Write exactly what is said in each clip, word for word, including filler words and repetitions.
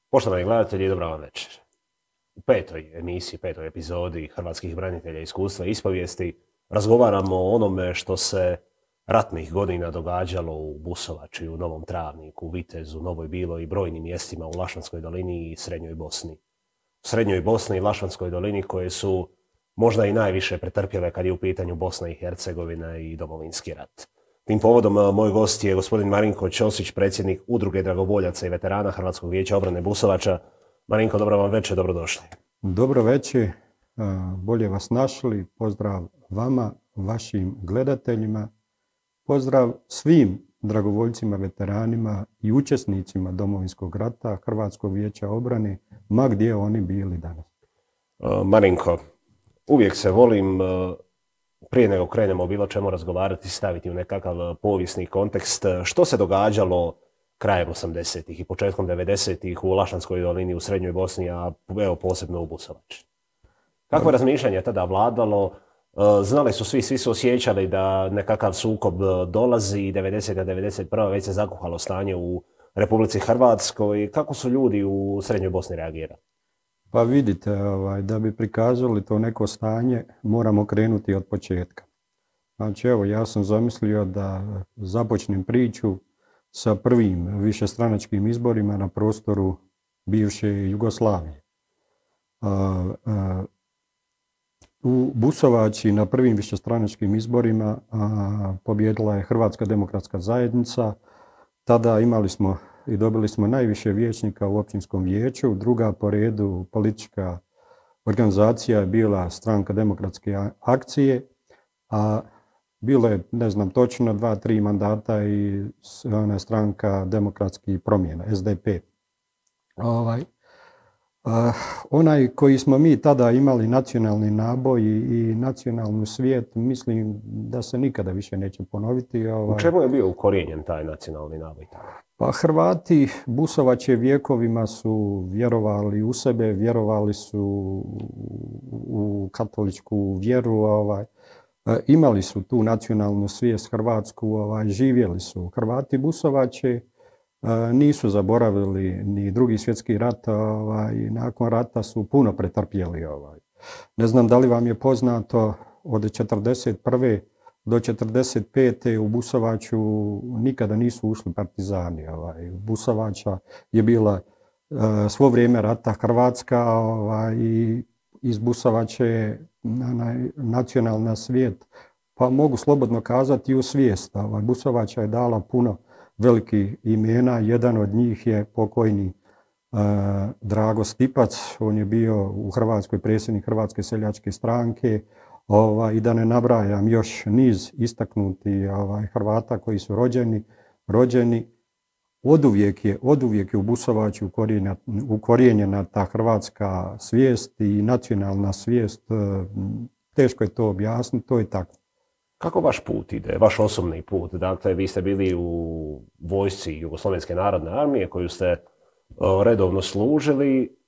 Poštovani gledatelji, dobra vam večer. U petoj emisiji, petoj epizodi Hrvatskih branitelja iskustva i ispovijesti razgovaramo o onome što se ratnih godina događalo u Busovači, u Novom Travniku, u Vitezu, Novoj Biloj i brojnim mjestima u Lašvanskoj dolini i Srednjoj Bosni. U Srednjoj Bosni i Lašvanskoj dolini koje su možda i najviše pretrpjele kad je u pitanju Bosna i Hercegovina i Domovinski rat. Tim povodom moj gost je gospodin Marinko Ćosić, predsjednik Udruge dragovoljaca i veterana Hrvatskog vijeća obrane Busovača. Marinko, dobro vam večer, dobrodošli. Dobro večer, bolje vas našli. Pozdrav vama, vašim gledateljima. Pozdrav svim dragovoljcima, veteranima i učesnicima Domovinskog rata Hrvatskog vijeća obrane, ma gdje oni bili danas. Marinko, uvijek se volim, prije nego krenemo o bilo čemu razgovarati, staviti u nekakav povijesni kontekst. Što se događalo krajem osamdesetih i početkom devedesetih u Lašvanskoj dolini, u Srednjoj Bosni, a evo posebno u Busovači? Kakvo razmišljanje je tada vladalo? Znali su svi, svi su osjećali da nekakav sukob dolazi i devedeseta devedeset prva već se zakuhalo stanje u Republici Hrvatskoj. Kako su ljudi u Srednjoj Bosni reagirali? Pa vidite, ovaj, da bi prikazali to neko stanje, moramo krenuti od početka. Znači, evo, ja sam zamislio da započnem priču sa prvim višestranačkim izborima na prostoru bivše Jugoslavije. A, a, u Busovači na prvim višestranačkim izborima a, pobjedila je Hrvatska demokratska zajednica. Tada imali smo i dobili smo najviše vijećnika u općinskom vijeću. Druga po redu politička organizacija je bila Stranka demokratske akcije, a bilo je, ne znam točno, dva, tri mandata i ona Stranka demokratskih promjena, S D P. Ovaj, a, onaj koji smo mi tada imali nacionalni naboj i, i nacionalnu svijet, mislim da se nikada više neće ponoviti. Ovaj. U čemu je bio ukorijenjen taj nacionalni naboj? Pa Hrvati Busovače vjekovima su vjerovali u sebe, vjerovali su u katoličku vjeru, ovaj, imali su tu nacionalnu svijest hrvatsku, ovaj, živjeli su. Hrvati Busovače nisu zaboravili ni Drugi svjetski rat, ovaj, nakon rata su puno pretrpjeli. Ovaj. Ne znam da li vam je poznato, od četrdeset prve do četrdeset pete u Busovaču nikada nisu ušli partizani. Ovaj. Busovača je bila uh, svo vrijeme rata Hrvatska, ovaj, i iz Busovače je nacionalna svijet, pa mogu slobodno kazati, u svijest. Ovaj. Busovača je dala puno velikih imena, jedan od njih je pokojni uh, Drago Stipac, on je bio u Hrvatskoj predsjednik Hrvatske seljačke stranke. Ovaj, I da ne nabrajam još niz istaknuti ovaj, Hrvata koji su rođeni, rođeni. Oduvijek je, oduvijek je u Busovači ukorijenjena ta hrvatska svijest i nacionalna svijest. Teško je to objasniti, to je tako. Kako vaš put ide, vaš osobni put? Dakle, vi ste bili u vojsci Jugoslovenske narodne armije koju ste redovno služili.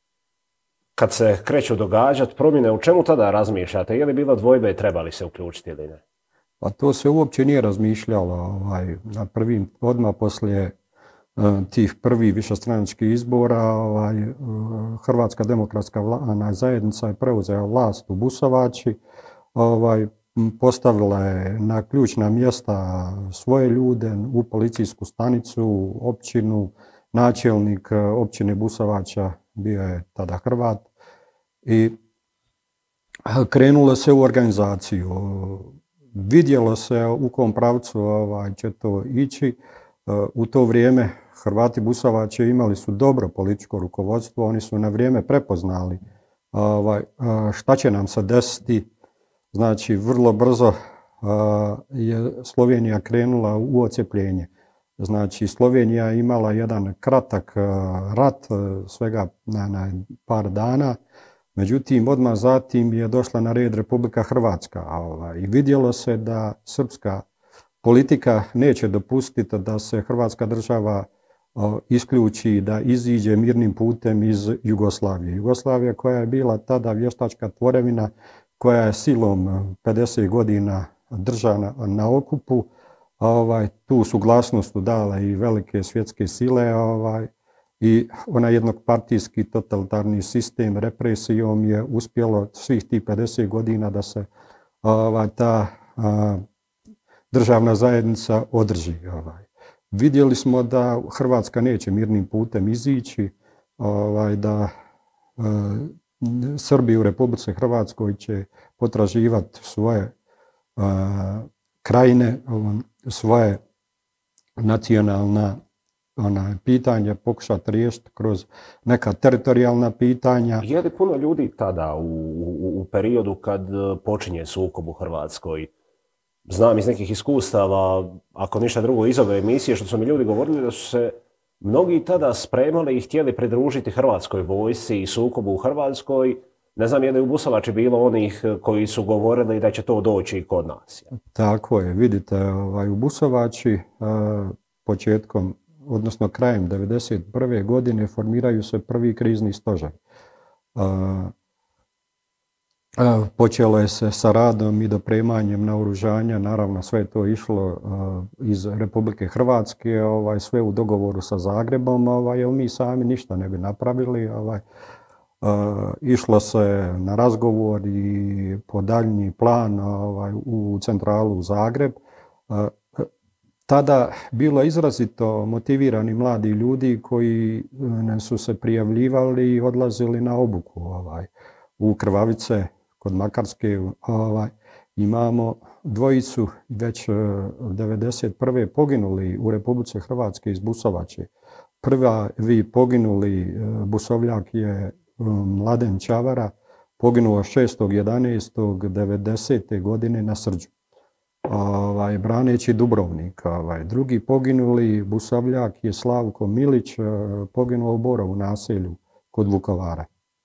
Kad se kreću događati promjene, u čemu tada razmišljate? Je li bilo dvojbe, treba li se uključiti ili ne? Pa to se uopće nije razmišljalo. Ovaj, na prvim, odmah poslije uh, tih prvih višestranačkih izbora, ovaj, uh, Hrvatska demokratska vla, zajednica je preuzela vlast u Busovači, ovaj, postavila je na ključna mjesta svoje ljude, u policijsku stanicu, općinu, načelnik općine Busovača bio je tada Hrvat. I krenulo se u organizaciju. Vidjelo se u kom pravcu ovaj, će to ići. U to vrijeme Hrvati Busovače imali su dobro političko rukovodstvo, oni su na vrijeme prepoznali ovaj, šta će nam se desiti. Znači, vrlo brzo je Slovenija krenula u odcepljenje. Znači, Slovenija je imala jedan kratak rat, svega na, na par dana. Međutim, odmah zatim je došla na red Republika Hrvatska. Ovaj, I vidjelo se da srpska politika neće dopustiti da se Hrvatska država o, isključi, da iziđe mirnim putem iz Jugoslavije. Jugoslavija koja je bila tada vještačka tvorevina, koja je silom pedeset godina držana na okupu. Ovaj, tu suglasnost su dale i velike svjetske sile. Ovaj, i onaj jednopartijski totalitarni sistem represijom je uspjelo svih tih pedeset godina da se ovaj, ta a, državna zajednica održi. Ovaj. Vidjeli smo da Hrvatska neće mirnim putem izići, ovaj, da a, Srbi u Republici Hrvatskoj će potraživati svoje a, krajine, svoje nacionalna ona, pitanja, pokušati riješiti kroz neka teritorijalna pitanja. Je li puno ljudi tada u, u, u periodu kad počinje sukob u Hrvatskoj? Znam iz nekih iskustava, ako ništa drugo iz ove emisije, što su mi ljudi govorili da su se mnogi tada spremali i htjeli pridružiti Hrvatskoj vojsci i sukobu u Hrvatskoj. Ne znam je li u Busovači bilo onih koji su govorili da će to doći i kod nas. Tako je, vidite, ovaj, u Busovači početkom, odnosno krajem devedeset prve godine formiraju se prvi krizni stožer. Počelo je se sa radom i dopremanjem naoružanja, naravno sve je to išlo iz Republike Hrvatske, ovaj, sve u dogovoru sa Zagrebom, ovaj, jer mi sami ništa ne bi napravili. Ovaj. Uh, išlo se na razgovor i po daljnji plan ovaj, u centralu u Zagreb. Uh, tada bilo izrazito motivirani mladi ljudi koji ne su se prijavljivali i odlazili na obuku. Ovaj. U Krvavice kod Makarske ovaj, imamo dvojicu već devedeset prve poginuli u Republici Hrvatske iz Busovače. Prvi poginuli Busovljak je Mladen Čavara, poginuo šestog jedanaestog devedesete godine na Srđu, ovaj, braneći Dubrovnik. Ovaj. Drugi poginuli Busovljak je Slavko Milić, poginuo u Borovu naselju kod Vukovara.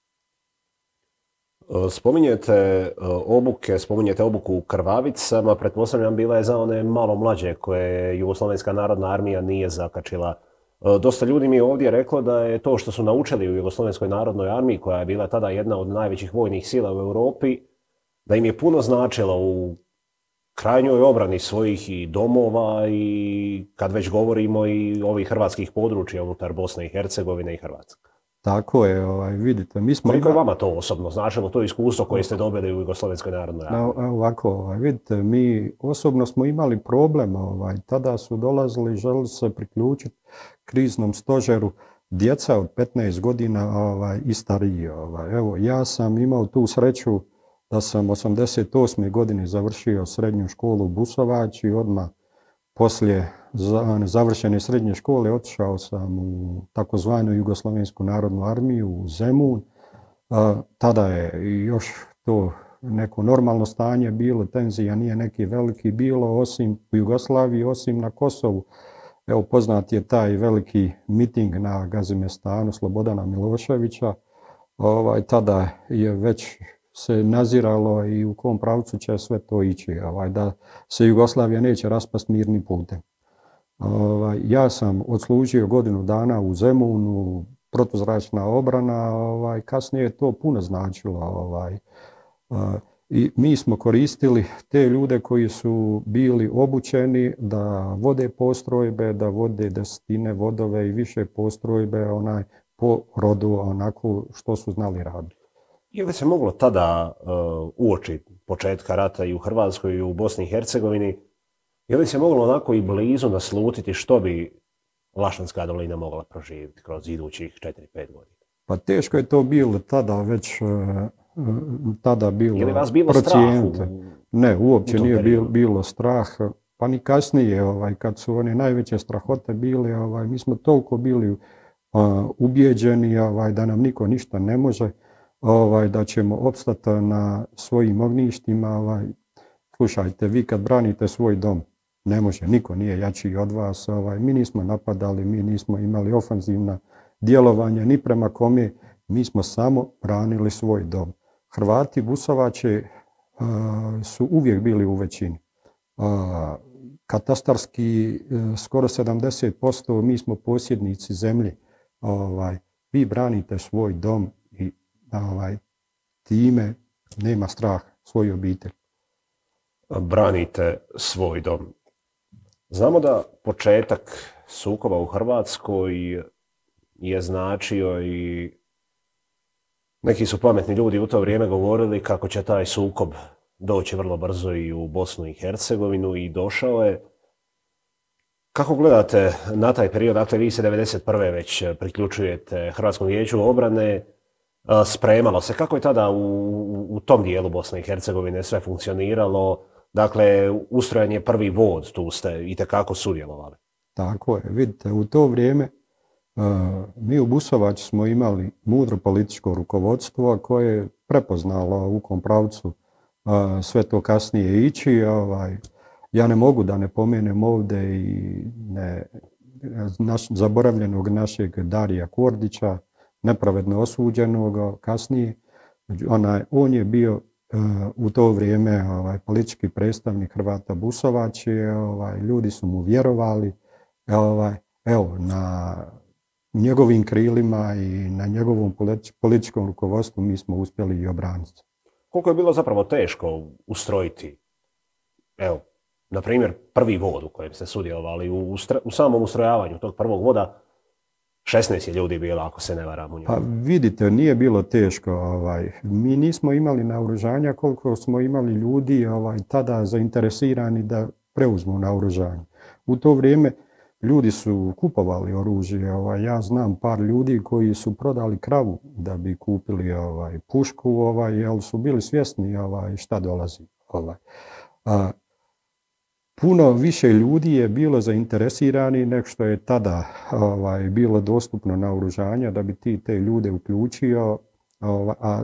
Spominjete obuke, spominjete obuku u Krvavicama, pretpostavljam bila je za one malo mlađe koje Jugoslovenska narodna armija nije zakačila. Dosta ljudi mi je ovdje reklo da je to što su naučili u Jugoslovenskoj narodnoj armiji, koja je bila tada jedna od najvećih vojnih sila u Europi, da im je puno značilo u krajnjoj obrani svojih i domova i kad već govorimo i ovih hrvatskih područja unutar Bosne i Hercegovine i Hrvatske. Tako je, ovaj, vidite, mi smo... Koliko je vama to osobno značilo, to iskustvo koje ste dobili u Jugoslovenskoj narodnoj armiji? Ovako, ovaj, vidite, mi osobno smo imali problem, ovaj, tada su dolazili, želili se priključiti kriznom stožeru djeca od petnaest godina ovaj, i stariji. Ovaj. Evo, ja sam imao tu sreću da sam osamdeset osme godine završio srednju školu u Busovač i odmah poslije završene srednje škole otišao sam u takozvanu Jugoslovensku narodnu armiju u Zemun. Tada je još to neko normalno stanje bilo, tenzija nije neki veliki bilo, osim u Jugoslaviji, osim na Kosovu. Evo, poznat je taj veliki miting na Gazimestanu Slobodana Miloševića. Ovaj, tada je već se naziralo i u kom pravcu će sve to ići, ovaj, da se Jugoslavija neće raspast mirnim putem. Ovaj, ja sam odslužio godinu dana u Zemunu, protuzračna obrana, ovaj, kasnije je to puno značilo. Ovaj, I mi smo koristili te ljude koji su bili obučeni da vode postrojbe, da vode desetine vodove i više postrojbe onaj, po rodu onako što su znali raditi. Je li se moglo tada uh, uoči početka rata i u Hrvatskoj i u Bosni i Hercegovini, je li se moglo onako i blizu naslutiti što bi Laštanska dolina mogla proživjeti kroz idućih četiri pet godina? Pa teško je to bilo tada već... Uh, tada bilo je li vas bilo strah? U... Ne, uopće nije bilo, bilo strah. Pa ni kasnije, ovaj, kad su one najveće strahote bile, ovaj, mi smo toliko bili uh, ubijeđeni ovaj, da nam niko ništa ne može, ovaj, da ćemo opstati na svojim ognjištima. Ovaj. Slušajte, vi kad branite svoj dom, ne može, niko nije jači od vas. Ovaj. Mi nismo napadali, mi nismo imali ofenzivna djelovanja ni prema kome, mi smo samo branili svoj dom. Hrvati Busovače uh, su uvijek bili u većini. Uh, katastarski uh, skoro sedamdeset posto mi smo posjednici zemlje. Ovaj, vi branite svoj dom i ovaj, time nema strah svoju obitelj. Branite svoj dom. Znamo da početak sukoba u Hrvatskoj je značio i neki su pametni ljudi u to vrijeme govorili kako će taj sukob doći vrlo brzo i u Bosnu i Hercegovinu i došao je. Kako gledate na taj period? Dakle, vi se devedeset prve već priključujete Hrvatskom vijeću obrane. Spremalo se. Kako je tada u, u tom dijelu Bosne i Hercegovine sve funkcioniralo? Dakle, ustrojen je prvi vod, tu ste itekako sudjelovali. Tako je. Vidite, u to vrijeme uh, mi u Busovači smo imali mudro političko rukovodstvo koje je prepoznalo u kom pravcu uh, sve to kasnije ići. Ovaj, ja ne mogu da ne pomenem ovdje i ne, naš, zaboravljenog našeg Darija Kordića, nepravedno osuđenog kasnije. Onaj, on je bio uh, u to vrijeme ovaj, politički predstavnik Hrvata Busovači. Ovaj, ljudi su mu vjerovali. Ovaj, evo, na njegovim krilima i na njegovom političkom rukovodstvu mi smo uspjeli i obraniti. Koliko je bilo zapravo teško ustrojiti, evo, na primjer, prvi vod u kojem ste sudjelovali, u, ustra, u samom ustrojavanju tog prvog voda, šesnaest je ljudi bilo, ako se ne varam u njemu. Pa vidite, nije bilo teško. Ovaj. Mi nismo imali naoružanja koliko smo imali ljudi ovaj, tada zainteresirani da preuzmu naoružanje. U to vrijeme ljudi su kupovali oružje. Ovaj, ja znam par ljudi koji su prodali kravu da bi kupili ovaj, pušku, ovaj, jer su bili svjesni ovaj, šta dolazi. Ovaj. A, puno više ljudi je bilo zainteresirani nego što je tada ovaj, bilo dostupno naoružanja da bi ti te ljude uključio. Ovaj, a,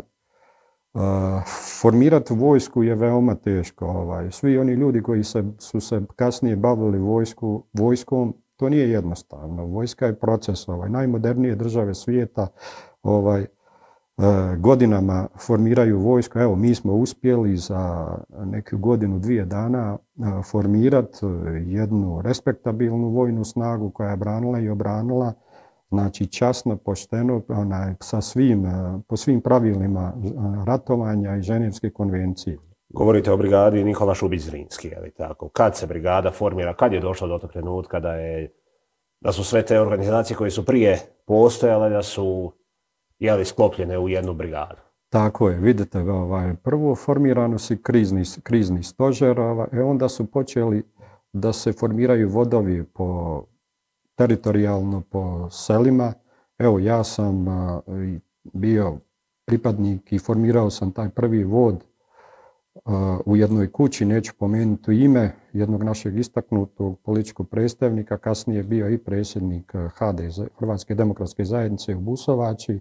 a, formirati vojsku je veoma teško. Ovaj. Svi oni ljudi koji se, su se kasnije bavili vojsku, vojskom, to nije jednostavno. Vojska je proces. Ovaj. Najmodernije države svijeta ovaj, godinama formiraju vojsku. Evo, mi smo uspjeli za neku godinu, dvije dana formirati jednu respektabilnu vojnu snagu koja je branila i obranila, znači časno, pošteno, onaj, sa svim, po svim pravilima ratovanja i Ženevske konvencije. Govorite o brigadi Nikola Šubić-Zrinski, je li tako? Kad se brigada formira, kad je došlo do tog trenutka da, je, da su sve te organizacije koje su prije postojale, da su jeli sklopljene u jednu brigadu? Tako je, vidite, ovaj, prvo formirano si krizni, krizni stožer, ovaj, e onda su počeli da se formiraju vodovi po, teritorijalno po selima. Evo, ja sam a, bio pripadnik i formirao sam taj prvi vod a, u jednoj kući, neću pomenuti ime, jednog našeg istaknutog političkog predstavnika, kasnije bio i predsjednik H D Z, Hrvatske demokratske zajednice u Busovači.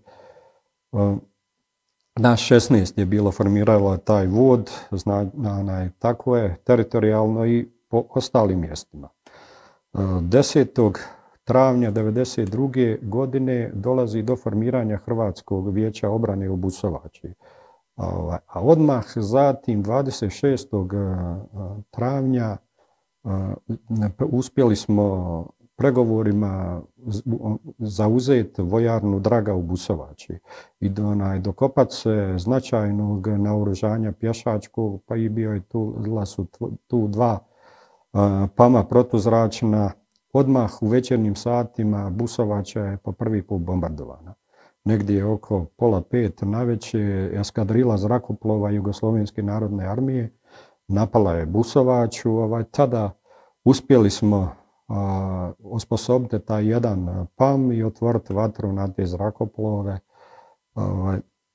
Nas šesnaest je bilo formiralo taj vod, zna, na, tako je, teritorijalno i po ostalim mjestima. desetog travnja devedeset druge godine dolazi do formiranja Hrvatskog vijeća obrane u Busovači. A odmah zatim dvadeset šestog travnja uspjeli smo pregovorima zauzeti vojarnu Draga u Busovači i do, onaj, dokopat se značajnog naoružanja pješačkog, pa i bio je tu, su tu dva a, pama protuzračna. Odmah u večernjim satima Busovača je po prvi put bombardovana. Negdje oko pola pet navečer eskadrila zrakoplova Jugoslovenske narodne armije napala je Busovaču. Ovaj, tada uspjeli smo a, osposobiti taj jedan pam i otvoriti vatru na te zrakoplove. Ovaj,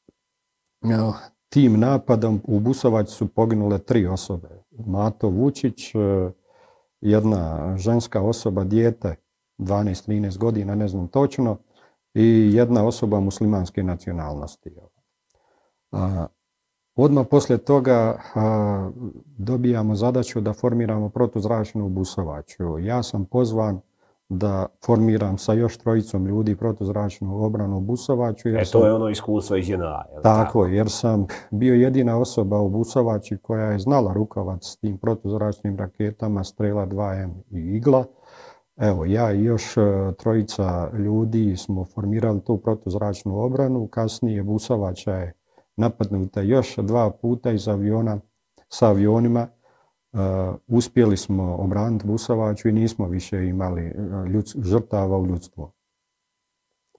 tim napadom u Busovač su poginule tri osobe. Mato Vučić, jedna ženska osoba, dijete, dvanaest trinaest godina, ne znam točno, i jedna osoba muslimanske nacionalnosti. A, odmah poslije toga a, dobijamo zadaću da formiramo protuzračnu u Busovaču. Ja sam pozvan da formiram sa još trojicom ljudi protuzračnu obranu u Busovaču. E, sam, to je ono iskustvo iz J N A. Tako, tako, jer sam bio jedina osoba u Busovači koja je znala rukovati s tim protuzračnim raketama Strela dva M i Igla. Evo, ja i još trojica ljudi smo formirali tu protuzračnu obranu. Kasnije Busovača je napadnuta još dva puta iz aviona, sa avionima. Uh, uspjeli smo obraniti Busovaču i nismo više imali ljudsk, žrtava u ljudstvu.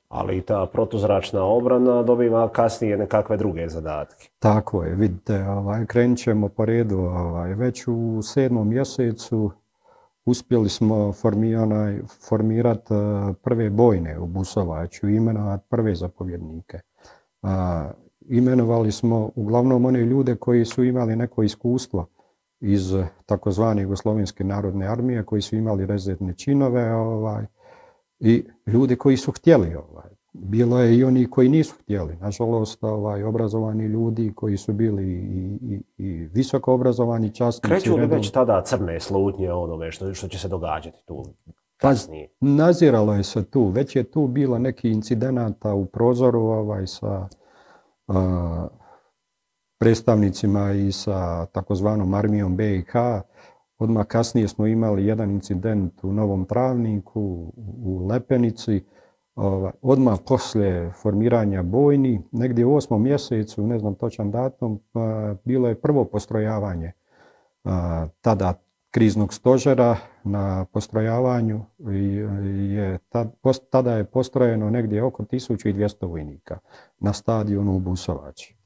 Ali ta protuzračna obrana dobiva kasnije nekakve druge zadatke. Tako je, vidite, ovaj, krenut ćemo po redu. Ovaj, već u sedmom mjesecu uspjeli smo formirati prve bojne u Busovaču, imenovati prve zapovjednike. A, imenovali smo uglavnom one ljude koji su imali neko iskustvo iz takozvane Jugoslovenske narodne armije, koji su imali rezervne činove ovaj, i ljudi koji su htjeli. Ovaj. Bilo je i oni koji nisu htjeli. Nažalost, ovaj, obrazovani ljudi koji su bili i, i, i visoko obrazovani časnici. Kreću li već tada crne slutnje onome što, što će se događati tu kasnije? Pa, naziralo je se tu. Već je tu bilo neki incidenata u prozoru ovaj, sa a, predstavnicima i sa takozvanom armijom be i ha. Odmah kasnije smo imali jedan incident u Novom Travniku, u Lepenici. Odmah poslije formiranja bojni, negdje u osmom mjesecu, ne znam točan datum, bilo je prvo postrojavanje tada kriznog stožera na postrojavanju. Je, tada je postrojeno negdje oko tisuću dvjesto vojnika na stadionu u Busovači.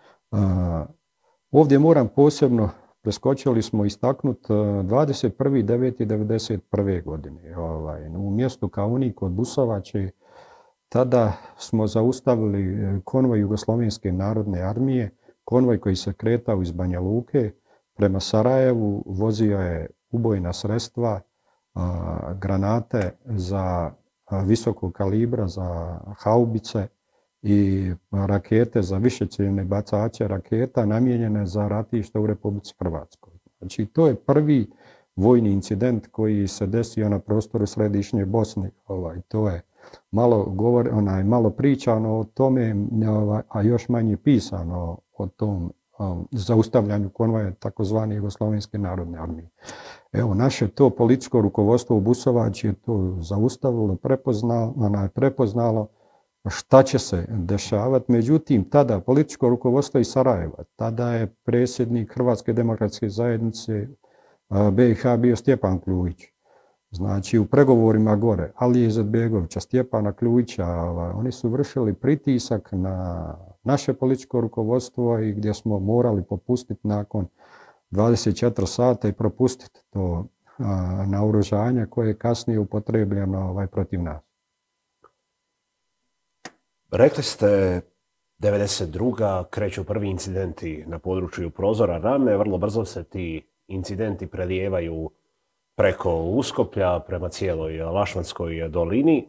Ovdje moram posebno, preskočili smo istaknuti dvadeset prvi deveti devedeset prve. godine. Ovaj, u mjestu Kaunik kod Busovače tada smo zaustavili konvoj Jugoslovenske narodne armije, konvoj koji se kretao iz Banja Luke prema Sarajevu, vozio je ubojna sredstva, a, granate za a, visokog kalibra, za haubice i rakete za višecjeljne bacače raketa namijenjene za ratište u Republici Hrvatskoj. Znači, to je prvi vojni incident koji se desio na prostoru središnje Bosne. Ovaj, to je malo, govor, onaj, malo pričano o tome, ovaj, a još manje pisano o tom um, zaustavljanju konvoja takozvane Jugoslovenske narodne armije. Evo, naše to političko rukovodstvo u Busovači je to zaustavilo, prepoznalo, onaj, prepoznalo šta će se dešavati. Međutim, tada političko rukovodstvo iz Sarajeva, tada je predsjednik Hrvatske demokratske zajednice be i ha bio Stjepan Kljuić. Znači, u pregovorima gore, Alije Izetbegovića, Stjepana Kljuića, oni su vršili pritisak na naše političko rukovodstvo i gdje smo morali popustiti nakon dvadeset četiri sata i propustiti to naoružanje koje je kasnije upotrebljeno ovaj, protiv nas. Rekli ste devedeset druga kreću prvi incidenti na području Prozora Rame, vrlo brzo se ti incidenti prelijevaju preko Uskoplja, prema cijeloj Lašvanskoj dolini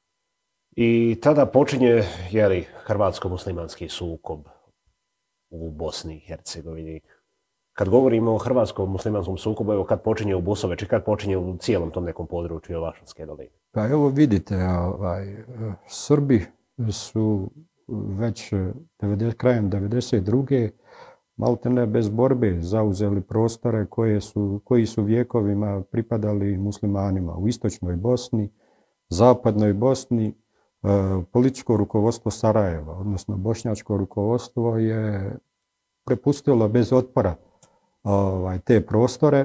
i tada počinje jeli, hrvatsko-muslimanski sukob u Bosni i Hercegovini. Kad govorimo o hrvatskom muslimanskom sukobu, evo kad počinje u Busovači, kad počinje u cijelom tom nekom području Lašvanske doline? Pa evo vidite, ovaj, Srbi su već krajem devedeset druge maltene bez borbe zauzeli prostore koje su, koji su vjekovima pripadali muslimanima u istočnoj Bosni, zapadnoj Bosni. E, političko rukovodstvo Sarajeva, odnosno bošnjačko rukovodstvo, je prepustilo bez otpora ovaj, te prostore,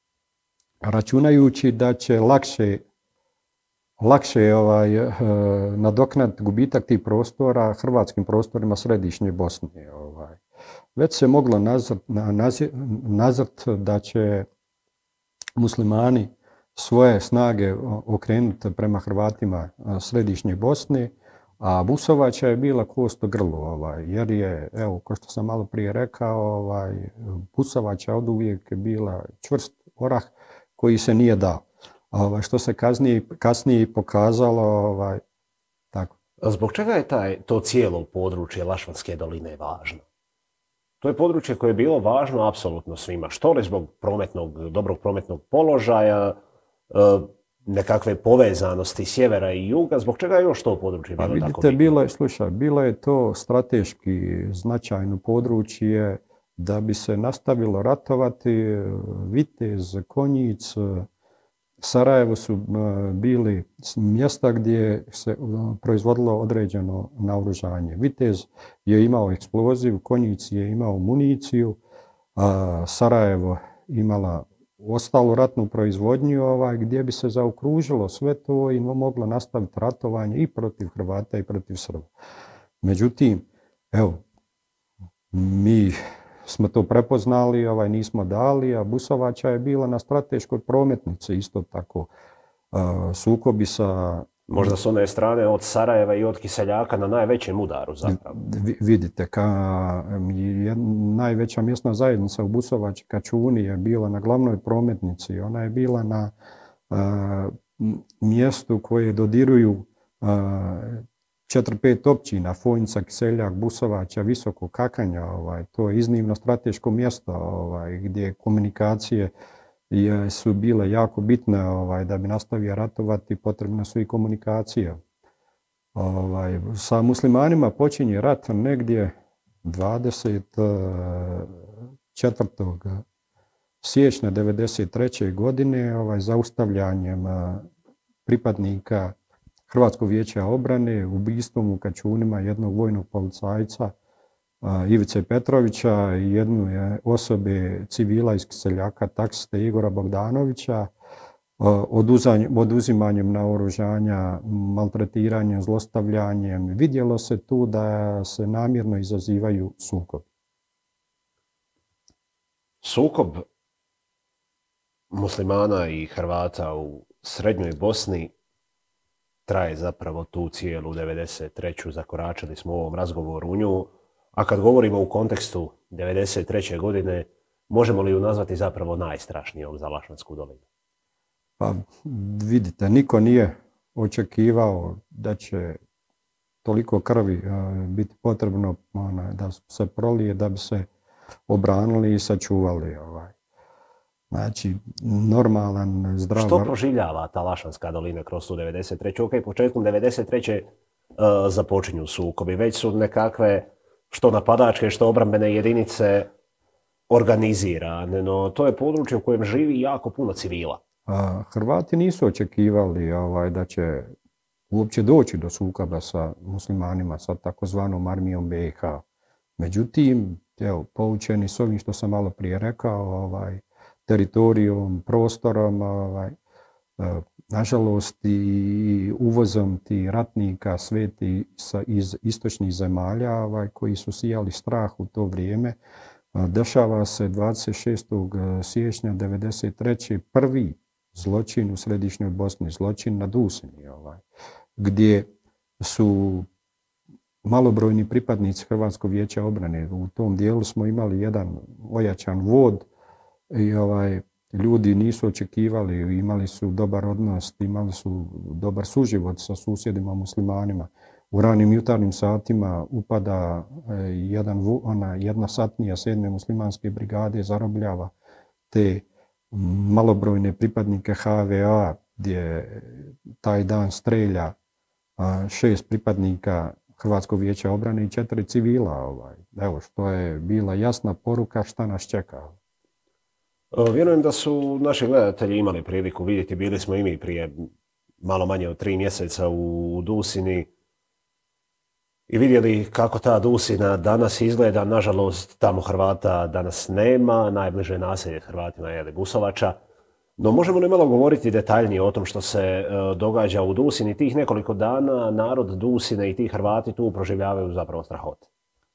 računajući da će lakše lakše ovaj, eh, nadoknaditi gubitak tih prostora hrvatskim prostorima središnje Bosne. Ovaj. Već se moglo nazrt, nazrt da će muslimani svoje snage okrenuti prema Hrvatima središnje Bosne, a Busovača je bila kosto grlo, ovaj, jer je, evo, kao što sam malo prije rekao, ovaj, Busovača od uvijek je bila čvrst orah koji se nije dao. Ovaj, što se kasnije, kasnije pokazalo, ovaj, tako. Zbog čega je taj, to cijelo područje Lašvanske doline važno? To je područje koje je bilo važno apsolutno svima. Što li zbog prometnog, dobrog prometnog položaja, nekakve povezanosti sjevera i juga, zbog čega je još to područje bilo pa, vidite, tako bitno? Bilo je, slušaj, bilo je to strateški značajno područje da bi se nastavilo ratovati. Vitez, Konjic, Sarajevo su bili mjesta gdje se proizvodilo određeno naoružanje. Vitez je imao eksploziv, Konjic je imao municiju, a Sarajevo imala ostalu ratnu proizvodnju ovaj, gdje bi se zaokružilo sve to i moglo nastaviti ratovanje i protiv Hrvata i protiv Srba. Međutim, evo, mi smo to prepoznali, ovaj, nismo dali, a Busovača je bila na strateškoj prometnici isto tako. Uh, sukobi sa... Možda s one strane od Sarajeva i od Kiseljaka na najvećem udaru zapravo. Vidite, ka, je, najveća mjesna zajednica u Busovači, Kačuni, je bila na glavnoj prometnici. Ona je bila na uh, mjestu koje dodiruju uh, četiri pet općina, Fojnica, Kiseljak, Busovača, Visoko, Kakanja. Ovaj, to je iznimno strateško mjesto ovaj, gdje komunikacije je, su bile jako bitne. Ovaj, da bi nastavio ratovati, potrebne su i komunikacije. Ovaj, sa muslimanima počinje rat negdje dvadeset četvrtog siječnja devedeset treće. godine ovaj, zaustavljanjem pripadnika Hrvatskog vijeća obrane, ubistvom u Kačunima jednog vojnog policajca Ivice Petrovića i jednu osobe civila iz Kiseljaka, taksiste Igora Bogdanovića, oduzimanjem naoružanja, maltretiranjem, zlostavljanjem. Vidjelo se tu da se namjerno izazivaju sukob. Sukob muslimana i Hrvata u srednjoj Bosni traje zapravo tu cijelu devedeset treću. Zakoračili smo u ovom razgovoru u nju. A kad govorimo u kontekstu devedeset treće. godine, možemo li ju nazvati zapravo najstrašnijom za Lašnansku dolinu? Pa vidite, niko nije očekivao da će toliko krvi biti potrebno da se prolije, da bi se obranili i sačuvali. Ovaj. Znači, normalan, zdrav... Što proživljava ta Lašvanska dolina kroz tu devedeset treću. Ok, početkom devedeset treće. Uh, započinju sukobi. Već su nekakve što napadačke, što obrambene jedinice organizirane, no to je područje u kojem živi jako puno civila. A, Hrvati nisu očekivali ovaj, da će uopće doći do sukoba sa muslimanima, sa takozvanom armijom B i H. Međutim, evo, poučeni s ovim što sam malo prije rekao, ovaj, teritorijom, prostorom, ovaj, nažalost i uvozom ti ratnika sveti iz istočnih zemalja ovaj, koji su sijali strah u to vrijeme, dešava se dvadeset šestog siječnja devedeset treće. prvi zločin u središnjoj Bosni, zločin na Dusini, ovaj, gdje su malobrojni pripadnici Hrvatskog vijeća obrane. U tom dijelu smo imali jedan ojačan vod i ovaj, ljudi nisu očekivali, imali su dobar odnos, imali su dobar suživot sa susjedima muslimanima. U ranim jutarnjim satima upada jedan, ona, jedna satnija sedme muslimanske brigade, zarobljava te malobrojne pripadnike H V A, gdje taj dan strelja šest pripadnika Hrvatskog vijeća obrane i četiri civila. Ovaj. Evo, što je bila jasna poruka šta nas čeka. Vjerujem da su naši gledatelji imali priliku vidjeti, bili smo i mi prije malo manje od tri mjeseca u Dusini i vidjeli kako ta Dusina danas izgleda. Nažalost, tamo Hrvata danas nema, najbliže naselje Hrvatima je Busovača. No možemo li malo govoriti detaljnije o tom što se događa u Dusini? Tih nekoliko dana narod Dusine i ti Hrvati tu proživljavaju zapravo strahote.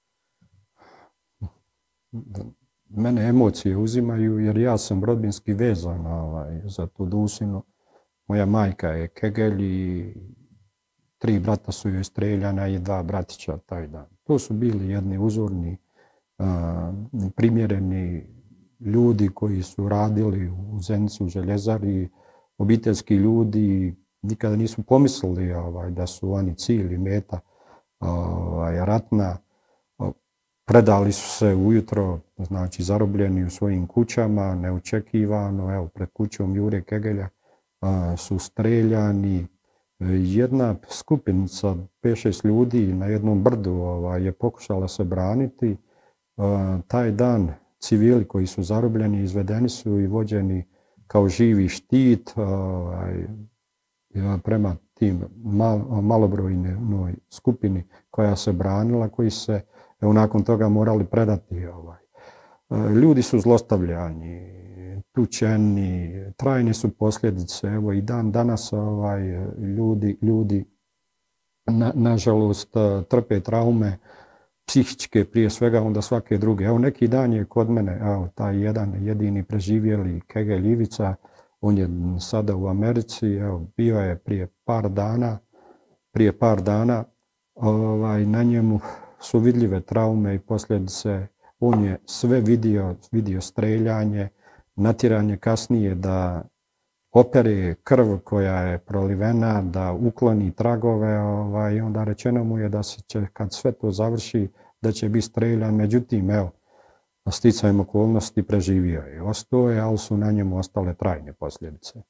Mene emocije uzimaju jer ja sam rodbinski vezan ovaj, za tu Dusinu. Moja majka je Kegelj i tri brata su joj streljana i dva bratića taj dan. To su bili jedni uzorni, a, primjereni ljudi koji su radili u Zenici, u željezari, obiteljski ljudi, nikada nisu pomislili ovaj, da su oni cilj i meta ovaj, ratna. Predali su se ujutro, znači zarobljeni u svojim kućama, neočekivano, evo, pred kućom Jure Kegelja a, su streljani. Jedna skupinica, pet šest ljudi na jednom brdu ovaj, je pokušala se braniti. A, taj dan civili koji su zarobljeni izvedeni su i vođeni kao živi štit ovaj, prema tim mal, malobrojnoj skupini koja se branila, koji se evo, nakon toga morali predati. Ovaj. Ljudi su zlostavljani, tučeni, trajne su posljedice. Evo i dan danas ovaj, ljudi, ljudi na, nažalost trpe traume psihičke prije svega, onda svake druge. Evo neki dan je kod mene, evo taj jedan jedini preživjeli Kegel Ivica, on je sada u Americi, evo bio je prije par dana, prije par dana, ovaj, na njemu su vidljive traume i posljedice. On je sve vidio, vidio streljanje, natjeranje kasnije da opere krv koja je prolivena, da ukloni tragove, ovaj, onda rečeno mu je da se će, kad sve to završi, da će biti streljan. Međutim, evo, sticajem okolnosti preživio je. Ostao je, ali su na njemu ostale trajne posljedice.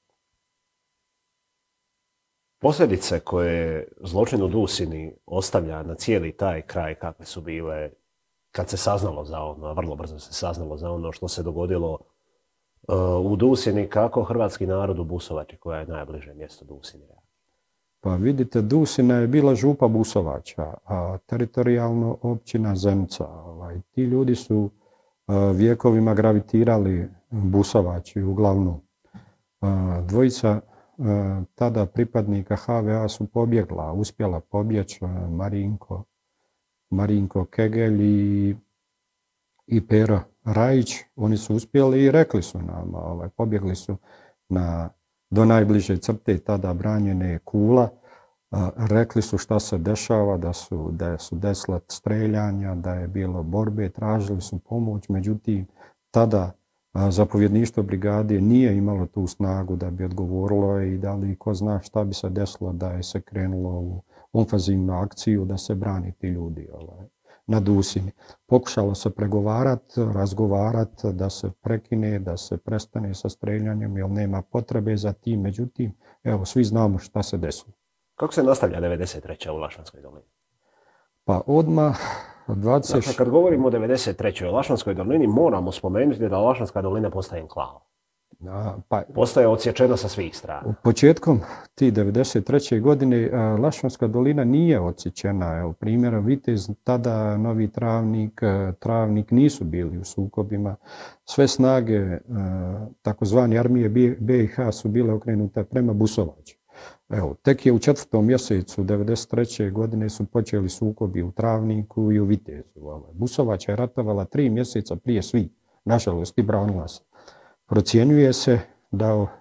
Posljedice koje zločin u Dusini ostavlja na cijeli taj kraj, kakve su bile kad se saznalo za ono, a vrlo brzo se saznalo za ono što se dogodilo uh, u Dusini, kako hrvatski narod u Busovači, koja je najbliže mjesto Dusini? Pa vidite, Dusina je bila župa Busovača, a teritorijalno općina Zenica. Ovaj, ti ljudi su uh, vjekovima gravitirali Busovači uglavnom. Uh, dvojica uh, tada pripadnika H V A su pobjegla, uspjela pobjeći uh, Marinko Marinko Kegel i, i Pero Rajić. Oni su uspjeli i rekli su nam, ovaj, pobjegli su na, do najbliže crte tada branjene Kula. A, rekli su šta se dešava, da su, da su desila streljanja, da je bilo borbe, tražili su pomoć. Međutim, tada a, zapovjedništvo brigade nije imalo tu snagu da bi odgovorilo i da li ko zna šta bi se desilo da je se krenulo u ofenzivnu akciju da se brani ti ljudi ovaj, na Dusini. Pokušalo se pregovarati, razgovarati, da se prekine, da se prestane sa streljanjem, jer nema potrebe za tim. Međutim, evo, svi znamo šta se desilo. Kako se nastavlja devedeset treća u Lašvanskoj dolini? Pa odmah dvadeset... Dakle, kad govorimo o devedeset trećoj u Lašvanskoj dolini, moramo spomenuti da Lašvanska dolina postaje enklava. A, pa, postaje odsječena sa svih strana. Početkom ti devedeset treće godine Lašvanska dolina nije odsječena. Evo, primjer, Vitez, tada Novi Travnik, Travnik nisu bili u sukobima. Sve snage takozvane armije B i H su bile okrenute prema Busovači. Evo, tek je u četvrtom mjesecu devedeset treće godine su počeli sukobi u Travniku i u Vitezu. Busovača je ratovala tri mjeseca prije svih, nažalost, i branila se. Procjenjuje se da uh,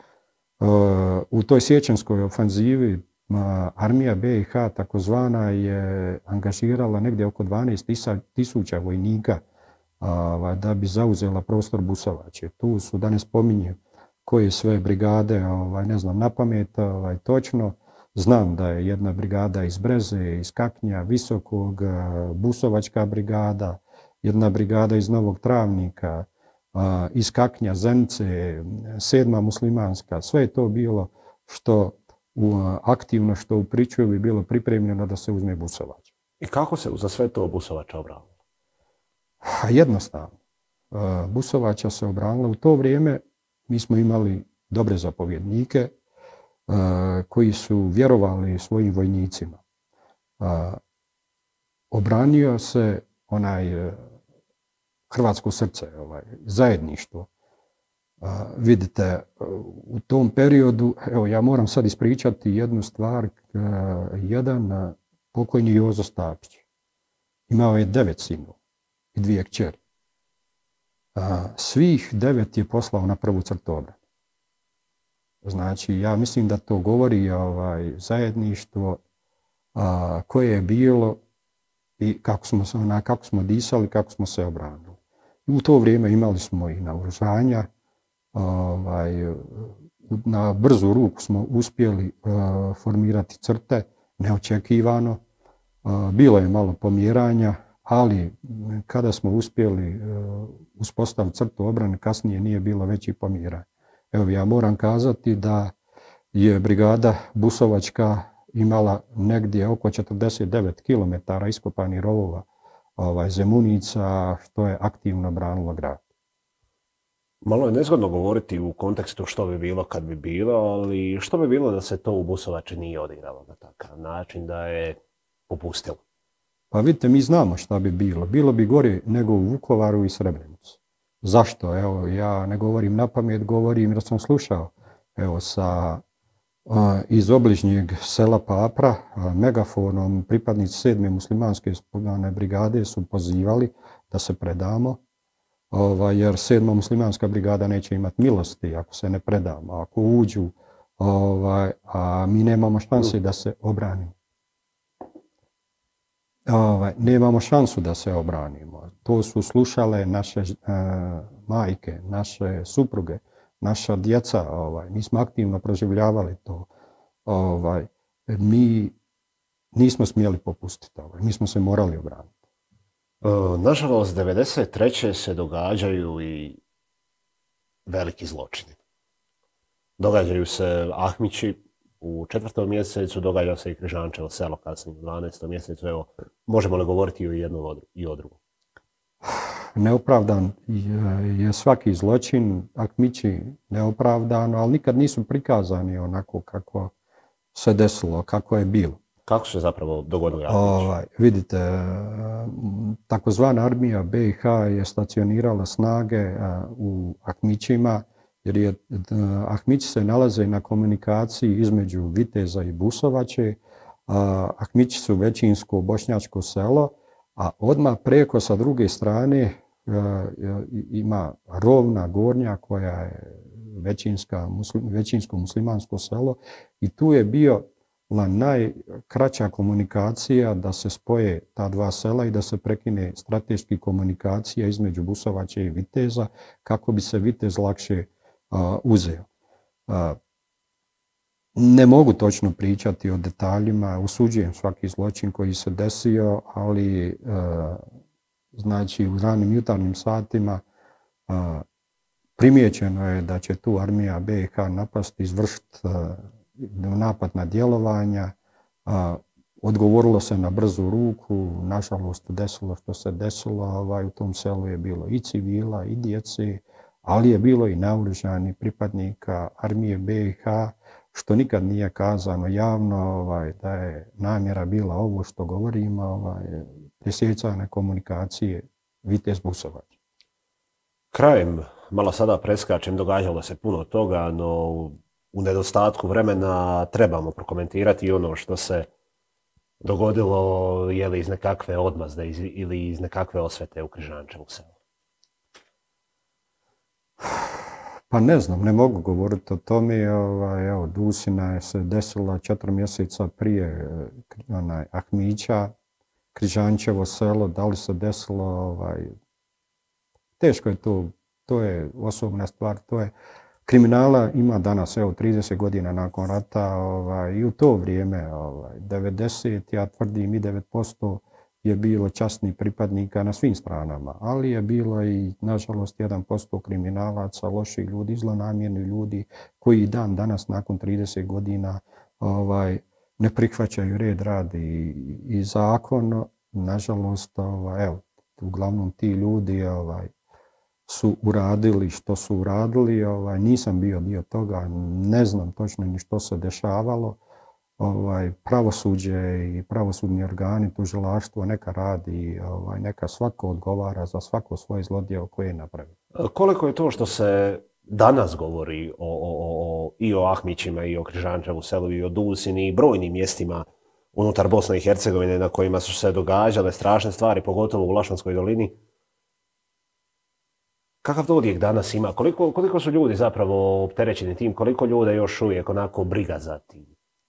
u toj siječanskoj ofenzivi uh, armija B i H takozvana je angažirala negdje oko dvanaest tisuća vojnika uh, da bi zauzela prostor Busovače. Tu su, da ne spominjem koje sve brigade, ovaj, ne znam na pamet, ovaj, točno. Znam da je jedna brigada iz Breze, iz Kaknja, Visokog, uh, Busovačka brigada, jedna brigada iz Novog Travnika, Uh, iz Kaknja, Zenice, sedma muslimanska, sve je to bilo što uh, aktivno, što u priču bi bilo pripremljeno da se uzme Busovač. I kako se za sve to Busovača obranilo? Jednostavno. Uh, Busovača se obranila. U to vrijeme mi smo imali dobre zapovjednike uh, koji su vjerovali svojim vojnicima. Uh, obranio se onaj uh, hrvatsko srce, ovaj, zajedništvo. A, vidite, u tom periodu, evo ja moram sad ispričati jednu stvar, a, jedan a, pokojni Jozo Stapić imao je devet sinova i dvije kćeri. A, svih devet je poslao na prvu crtu obrane. Znači, ja mislim da to govori ovaj, zajedništvo a, koje je bilo i kako smo, ona, kako smo disali, kako smo se obranili. U to vrijeme imali smo i naoružanja, ovaj, na brzu ruku smo uspjeli uh, formirati crte, neočekivano. Uh, bilo je malo pomjeranja, ali kada smo uspjeli uh, uspostaviti crtu obrane, kasnije nije bilo većih pomjeranja. Evo, ja moram kazati da je brigada Busovačka imala negdje oko četrdeset devet kilometara iskopanih rovova ovaj, zemunica, što je aktivno branilo grad. Malo je nezgodno govoriti u kontekstu što bi bilo kad bi bilo, ali što bi bilo da se to u Busovači nije odigralo na takav način da je popustilo? Pa vidite, mi znamo šta bi bilo. Bilo bi gore nego u Vukovaru i Srebrenicu. Zašto? Evo, ja ne govorim na pamet, govorim jer sam slušao. Evo, sa, a, iz obližnjeg sela Papra a, megafonom pripadnici sedme muslimanske brigade su pozivali da se predamo, ovaj, jer sedma muslimanska brigada neće imati milosti ako se ne predamo. Ako uđu, ovaj, a mi nemamo šanse da se obranimo. Ovaj, nemamo šansu da se obranimo. To su slušale naše uh, majke, naše supruge, naša djeca. Ovaj, mi smo aktivno proživljavali to. Ovaj, mi nismo smjeli popustiti. Ovaj, mi smo se morali obraniti. Uh, nažalost, devedeset treće se događaju i veliki zločini. Događaju se Ahmići u četvrtom mjesecu, događa se i Križančevo selo kasnije u dvanaestom mjesecu. Evo, možemo li govoriti i o jednom i o drugom? Neopravdan je svaki zločin, Ahmići neopravdano, ali nikad nisu prikazani onako kako se desilo, kako je bilo. Kako se zapravo dogodilo? Ovaj, vidite, takozvana armija be i ha je stacionirala snage u Ahmićima, jer je, Ahmići se nalaze na komunikaciji između Viteza i Busovače. Ahmići su većinsko bošnjačko selo, a odmah preko sa druge strane ima Rovna Gornja koja je većinska, većinsko muslimansko selo i tu je bio najkraća komunikacija da se spoje ta dva sela i da se prekine strateški komunikacija između Busovače i Viteza kako bi se Vitez lakše uh, uzeo. Uh, ne mogu točno pričati o detaljima, usuđujem svaki zločin koji se desio, ali uh, znači u ranim jutarnjim satima uh, primijećeno je da će tu armija be i ha napasti, izvršiti uh, napad na djelovanja, a, odgovorilo se na brzu ruku, nažalost desilo što se desilo, ovaj, u tom selu je bilo i civila i djece, ali je bilo i naoružanih pripadnika armije be i ha, što nikad nije kazano javno, ovaj, da je namjera bila ovo što govorimo, ovaj, presjecane komunikacije Vitez Busovač. Krajem, malo sada preskačem, događalo se puno toga, no u nedostatku vremena trebamo prokomentirati ono što se dogodilo, je li iz nekakve odmazde ili iz nekakve osvete u Križančevu selu. Pa ne znam, ne mogu govoriti o tome. Ovaj, evo, Dusina je se desila četiri mjeseca prije onaj, Ahmića, Križančevo selo, da li se desilo, ovaj, teško je to, to je osobna stvar, to je kriminala ima danas, evo, trideset godina nakon rata, ovaj, i u to vrijeme, ovaj, devedeset, ja tvrdim i devet posto je bilo časnih pripadnika na svim stranama, ali je bilo i, nažalost, jedan posto kriminalaca, loših ljudi, zlonamjerni ljudi koji dan danas, nakon trideset godina, ovaj, ne prihvaćaju red, rad i, i zakon. Nažalost, ovaj, evo, uglavnom ti ljudi, ovaj, su uradili što su uradili, ovaj, nisam bio dio toga, ne znam točno ni što se dešavalo. Ovaj, pravosuđe i pravosudni organi, tužilaštvo neka radi, ovaj, neka svako odgovara za svako svoje zlodjelo koje je napravio. Koliko je to što se danas govori o, o, o, i o Ahmićima i o Križančevu selu i o Dusini i brojnim mjestima unutar Bosne i Hercegovine na kojima su se događale strašne stvari, pogotovo u Lašvanskoj dolini, kakav to odjek danas ima? Koliko, koliko su ljudi zapravo opterećeni tim? Koliko ljude još uvijek onako briga za tim?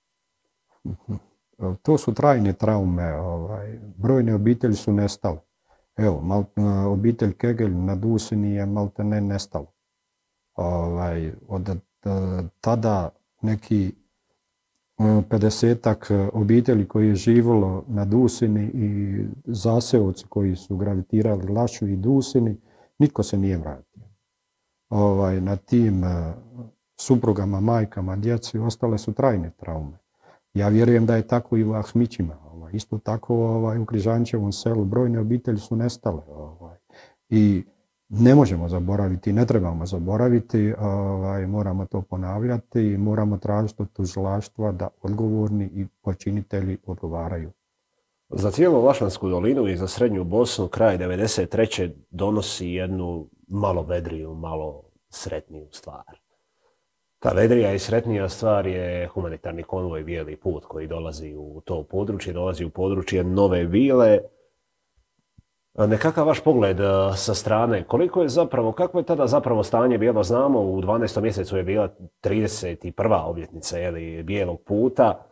To su trajne traume. Ovaj, brojne obitelji su nestale. Evo, mal, obitelj Kegelj na Dusini je malte ne nestalo. Ovaj, od tada neki pedesetak obitelji koji je živjelo na Dusini i zaseoci koji su gravitirali Lašu i Dusini, nitko se nije vratio. Ovaj, na tim uh, suprugama, majkama, djeci ostale su trajne traume. Ja vjerujem da je tako i u Ahmićima. Ovaj, isto tako ovaj, u Križančevom selu brojne obitelji su nestale. Ovaj, I ne možemo zaboraviti, ne trebamo zaboraviti, ovaj, moramo to ponavljati i moramo tražiti od tužilaštva da odgovorni i počinitelji odgovaraju. Za cijelu Lašvansku dolinu i za srednju Bosnu kraj devedeset treće donosi jednu malo vedriju, malo sretniju stvar. Ta vedrija i sretnija stvar je humanitarni konvoj Bijeli put koji dolazi u to područje, dolazi u područje Nove Vile. Nekakav vaš pogled sa strane, koliko je zapravo, kako je tada zapravo stanje bilo? Znamo, u dvanaestom mjesecu je bila trideset prva obljetnica jeli, Bijelog puta.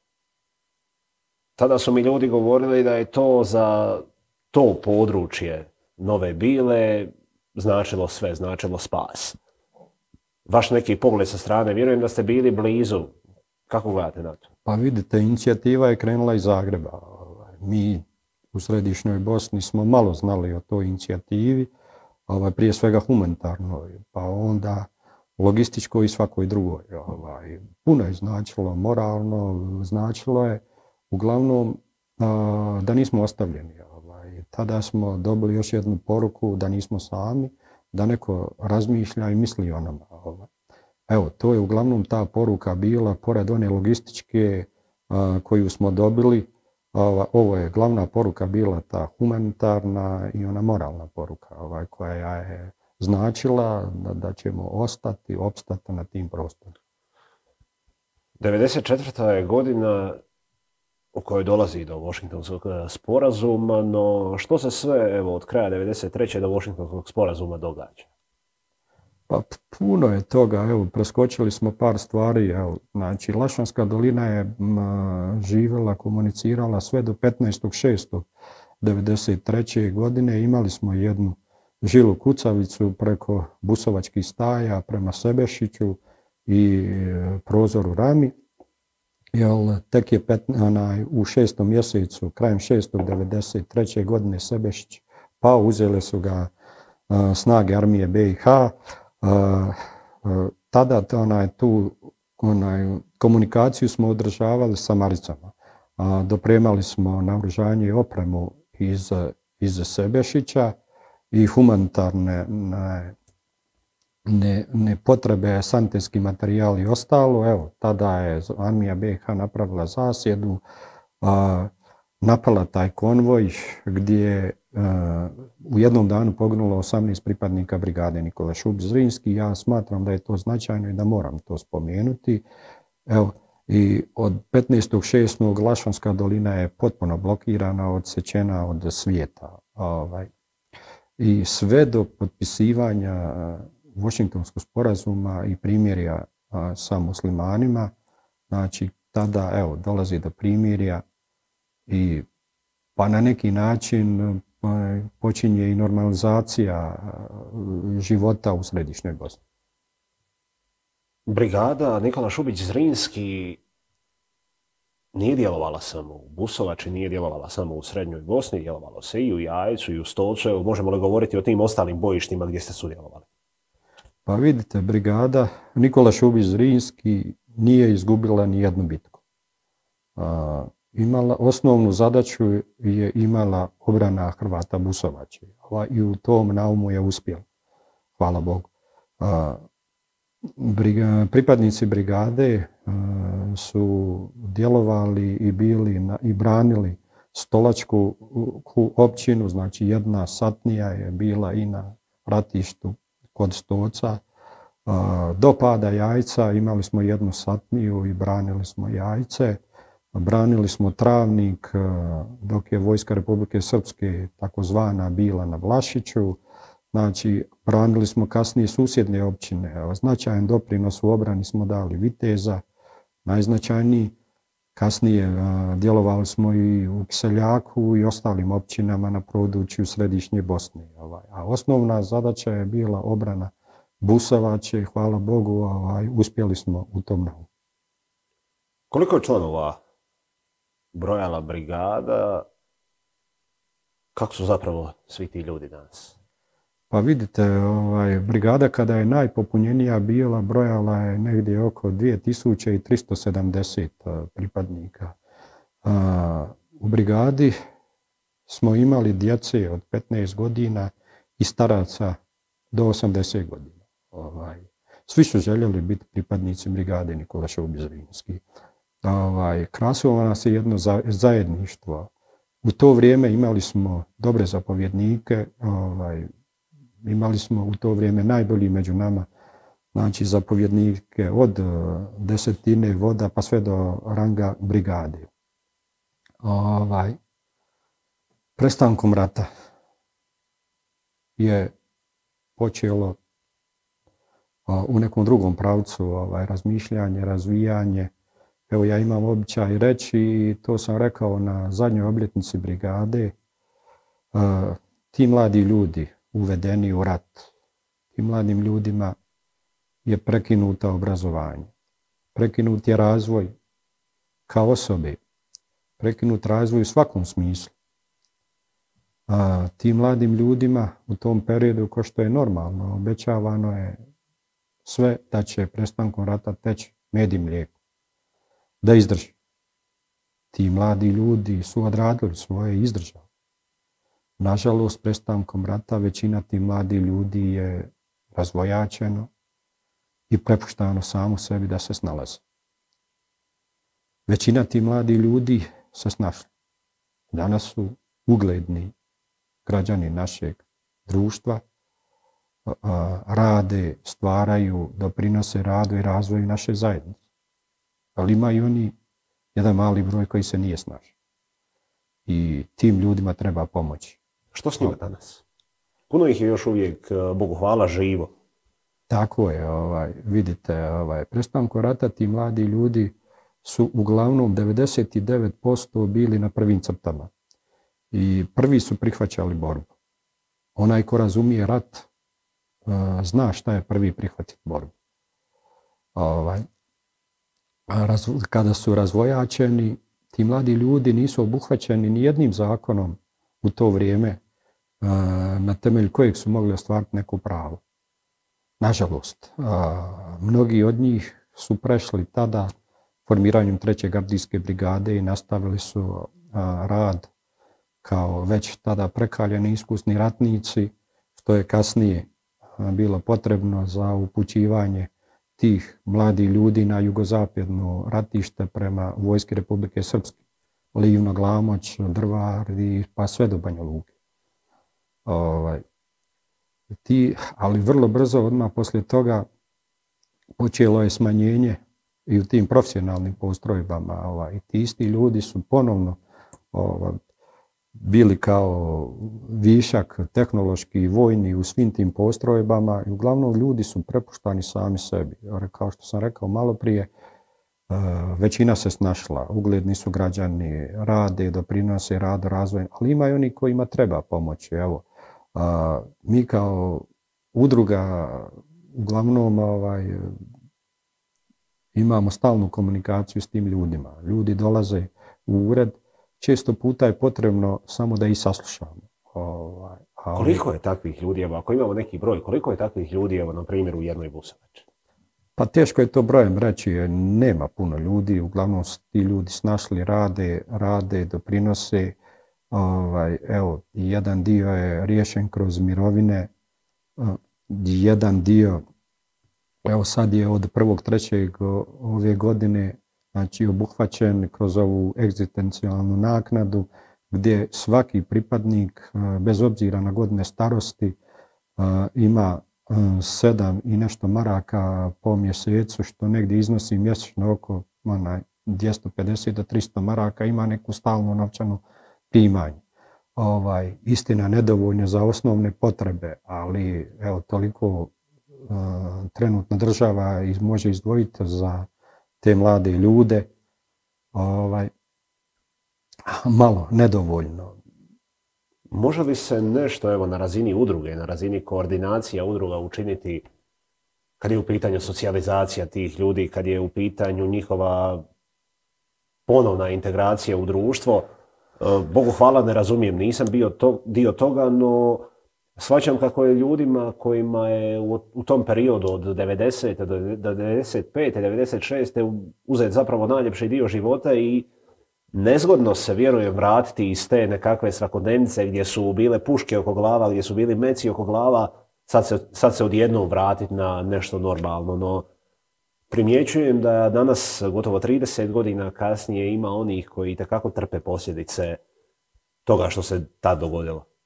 Tada su mi ljudi govorili da je to za to područje Nove Bile značilo sve, značilo spas. Vaš neki pogled sa strane, vjerujem da ste bili blizu. Kako gledate na to? Pa vidite, inicijativa je krenula iz Zagreba. Mi u središnjoj Bosni smo malo znali o toj inicijativi, ovaj, prije svega humanitarnoj, pa onda logističkoj i svakoj drugoj. Ovaj. Puno je značilo, moralno, značilo je uglavnom a, da nismo ostavljeni. Ovaj. Tada smo dobili još jednu poruku da nismo sami, da neko razmišlja i misli o nama. Ovaj. Evo, to je uglavnom ta poruka bila, pored one logističke a, koju smo dobili. Ovo je glavna poruka bila ta humanitarna i ona moralna poruka ovaj, koja je značila da, da ćemo ostati, opstati na tim prostorima. devedeset četvrta je godina u kojoj dolazi do Washingtonskog sporazuma, no što se sve evo, od kraja devedeset treće do Washingtonskog sporazuma događa? Pa puno je toga, evo, preskočili smo par stvari, evo, znači Lašćanska dolina je m, živjela, komunicirala sve do petnaestog šestog devedeset treće godine, imali smo jednu žilu kucavicu preko Busovačkih staja prema Sebešiću i e, prozoru Rami, jel tek je pet, onaj, u šestom mjesecu, krajem šestog devedeset treće godine Sebešić pao, uzele su ga a, snage armije be i ha. Uh, uh, tada onaj, tu onaj, komunikaciju smo održavali sa Maricama. Uh, dopremali smo naoružanje i opremu iz, iz Sebešića i humanitarne ne, ne, ne potrebe, sanitetski materijal i ostalo. Evo, tada je armija be i ha napravila zasjedu, uh, napala taj konvoj gdje Uh, u jednom danu poginulo osamnaest pripadnika brigade Nikola Šubić Zrinski. Ja smatram da je to značajno i da moram to spomenuti. Evo, i od petnaestog šestog Lašćanska dolina je potpuno blokirana, odsečena od svijeta. Ovaj. I sve do potpisivanja Washingtonskog sporazuma i primirja uh, sa muslimanima, znači tada evo, dolazi do primirja i pa na neki način počinje i normalizacija života u središnjoj Bosni. Brigada Nikola Šubić Zrinski nije djelovala samo u Busovači, nije djelovala samo u srednjoj Bosni, djelovalo se i u Jajcu i u Stolcu. Možemo li govoriti o tim ostalim bojištima gdje ste sudjelovali? Pa vidite, brigada Nikola Šubić Zrinski nije izgubila ni jednu bitku. A, imala, osnovnu zadaću je imala obrana Hrvata Busovači. I u tom naumu je uspjela. Hvala Bogu. A, briga, pripadnici brigade a, su djelovali i bili na, i branili Stolačku općinu, znači jedna satnija je bila i na ratištu kod Stoca. A, do pada Jajca imali smo jednu satniju i branili smo Jajce. Branili smo Travnik dok je vojska Republike Srpske takozvana bila na Vlašiću. Znači, branili smo kasnije susjedne općine. Značajan doprinos u obrani smo dali Viteza, najznačajniji. Kasnije djelovali smo i u Kiseljaku i ostalim općinama na području središnje Bosne. A osnovna zadaća je bila obrana Busovače. Hvala Bogu, uspjeli smo u tom naumu. Koliko je članova brojala brigada? Kako su zapravo svi ti ljudi danas? Pa vidite, ovaj, brigada kada je najpopunjenija bila, brojala je negdje oko dvije tisuće tristo sedamdeset pripadnika. A, u brigadi smo imali djece od petnaest godina i staraca do osamdeset godina. Ovaj, svi su željeli biti pripadnici brigade Nikola Šubić Zrinski. Ovaj, krasilo nas je jedno zajedništvo. U to vrijeme imali smo dobre zapovjednike, ovaj, imali smo u to vrijeme najbolji među nama, znači zapovjednike od desetine voda pa sve do ranga brigade. Ovaj, prestankom rata je počelo u nekom drugom pravcu ovaj, razmišljanje, razvijanje. Evo ja imam običaj reći, i to sam rekao na zadnjoj obljetnici brigade, ti mladi ljudi uvedeni u rat, tim mladim ljudima je prekinuto obrazovanje, prekinut je razvoj kao osobe, prekinut razvoj u svakom smislu. A, tim mladim ljudima u tom periodu, kao što je normalno, obećavano je sve da će prestankom rata teći med i mlijeko, da izdrži. Ti mladi ljudi su odradili svoje i izdržali. Nažalost, prestankom rata većina tih mladih ljudi je razvojačeno i prepuštano samo sebi da se snalaze. Većina tih mladih ljudi se snašla. Danas su ugledni građani našeg društva, rade, stvaraju, doprinose radu i razvoju naše zajednice. Ali ima i oni jedan mali broj koji se nije snašao. I tim ljudima treba pomoći. Što s njima danas? Puno ih je još uvijek, Bogu hvala, živo. Tako je, ovaj, vidite, ovaj, prestankom rata ti mladi ljudi su uglavnom devedeset devet posto bili na prvim crtama. I prvi su prihvaćali borbu. Onaj ko razumije rat, zna šta je prvi prihvatiti borbu. Ovaj, raz, kada su razvojačeni, ti mladi ljudi nisu obuhvaćeni ni jednim zakonom u to vrijeme na temelju kojeg su mogli ostvariti neko pravo. Nažalost, mnogi od njih su prešli tada formiranjem treće gardijske brigade i nastavili su rad kao već tada prekaljeni iskusni ratnici, što je kasnije bilo potrebno za upućivanje tih mladih ljudi na jugozapadno ratište prema vojski Republike Srpske. Livno, Glamoč, Drvar i pa sve do Banja Luke. Ovaj, ti, ali vrlo brzo odmah poslije toga počelo je smanjenje i u tim profesionalnim postrojbama. Ovaj, ti isti ljudi su ponovno ovaj, bili kao višak tehnološki i vojni u svim tim postrojbama i uglavnom ljudi su prepuštani sami sebi. Kao što sam rekao malo prije, većina se snašla, ugledni su građani, rade, doprinose radu, razvoju, ali ima i oni kojima treba pomoći. Evo, mi kao udruga uglavnom ovaj, imamo stalnu komunikaciju s tim ljudima. Ljudi dolaze u ured, često puta je potrebno samo da ih saslušamo. Ovaj, ali... Koliko je takvih ljudi, evo, ako imamo neki broj, koliko je takvih ljudi, evo, na primjer, u jednoj Busovači? Pa teško je to brojem reći, jer nema puno ljudi, uglavnom ti ljudi snašli, rade, rade, doprinose. Ovaj, evo, jedan dio je riješen kroz mirovine, jedan dio, evo sad je od prvog trećeg ove godine, znači obuhvaćen kroz ovu egzistencijalnu naknadu, gdje svaki pripadnik, bez obzira na godine starosti, ima sedam i nešto maraka po mjesecu, što negdje iznosi mjesečno oko onaj, dvjesto pedeset do tristo maraka, ima neku stalnu novčanu primanje. Ovaj, istina nedovoljno za osnovne potrebe, ali evo toliko uh, trenutna država iz, može izdvojiti za te mlade ljude. Ovaj, malo, nedovoljno. Može li se nešto evo, na razini udruge, na razini koordinacija udruga učiniti kad je u pitanju socijalizacija tih ljudi, kad je u pitanju njihova ponovna integracija u društvo? Bogu hvala, ne razumijem, nisam bio to, dio toga, no shvaćam kako je ljudima kojima je u, u tom periodu od devedesete do devedeset pete, devedeset šeste uzet zapravo najljepši dio života i nezgodno se, vjerujem, vratiti iz te nekakve svakodnevnice gdje su bile puške oko glava, gdje su bili meci oko glava, sad se, sad se odjednom vratiti na nešto normalno. No, primjećujem da danas, gotovo trideset godina kasnije, ima onih koji itekako trpe posljedice toga što se tad dogodilo.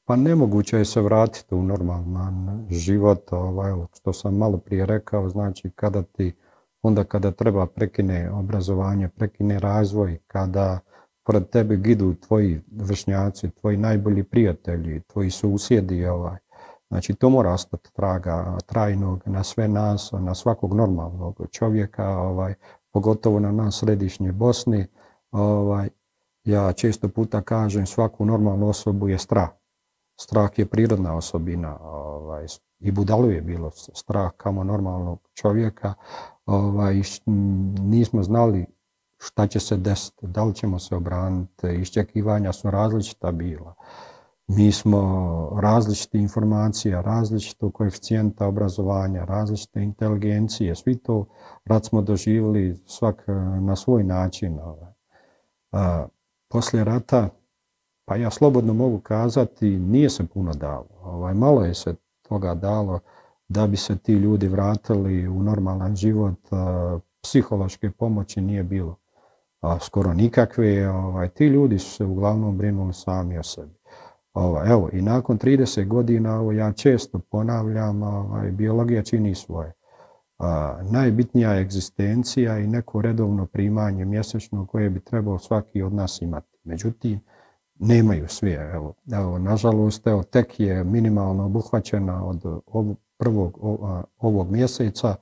Pa nemoguće je se vratiti u normalan život, ovaj, što sam malo prije rekao, znači kada ti, onda kada treba prekine obrazovanje, prekine razvoj, kada pored tebe gidu tvoji vršnjaci, tvoji najbolji prijatelji, tvoji susjedi, ovaj, znači to mora ostati traga trajnog na sve nas, na svakog normalnog čovjeka, ovaj, pogotovo na nas središnje Bosni. Ovaj, ja često puta kažem, svaku normalnu osobu je strah. Strah je prirodna osobina, ovaj, i budalu je bilo strah kao normalnog čovjeka. Ovaj, nismo znali šta će se desiti, da li ćemo se obraniti, iščekivanja su različita bila. Mi smo različite informacija, različitog koeficijenta obrazovanja, različite inteligencije, svi to rad smo doživjeli svak na svoj način. A, poslije rata, pa ja slobodno mogu kazati, nije se puno dalo. Ovaj, malo je se toga dalo da bi se ti ljudi vratili u normalan život. A, psihološke pomoći nije bilo a, skoro nikakve. Ovaj, ti ljudi su se uglavnom brinuli sami o sebi. Ovaj, evo, i nakon trideset godina, ovo ja često ponavljam, ovaj, biologija čini svoje. A, najbitnija je egzistencija i neko redovno primanje mjesečno koje bi trebao svaki od nas imati. Međutim, nemaju svi. Evo, evo, nažalost, evo, tek je minimalno obuhvaćena od ovog prvog ovog mjeseca.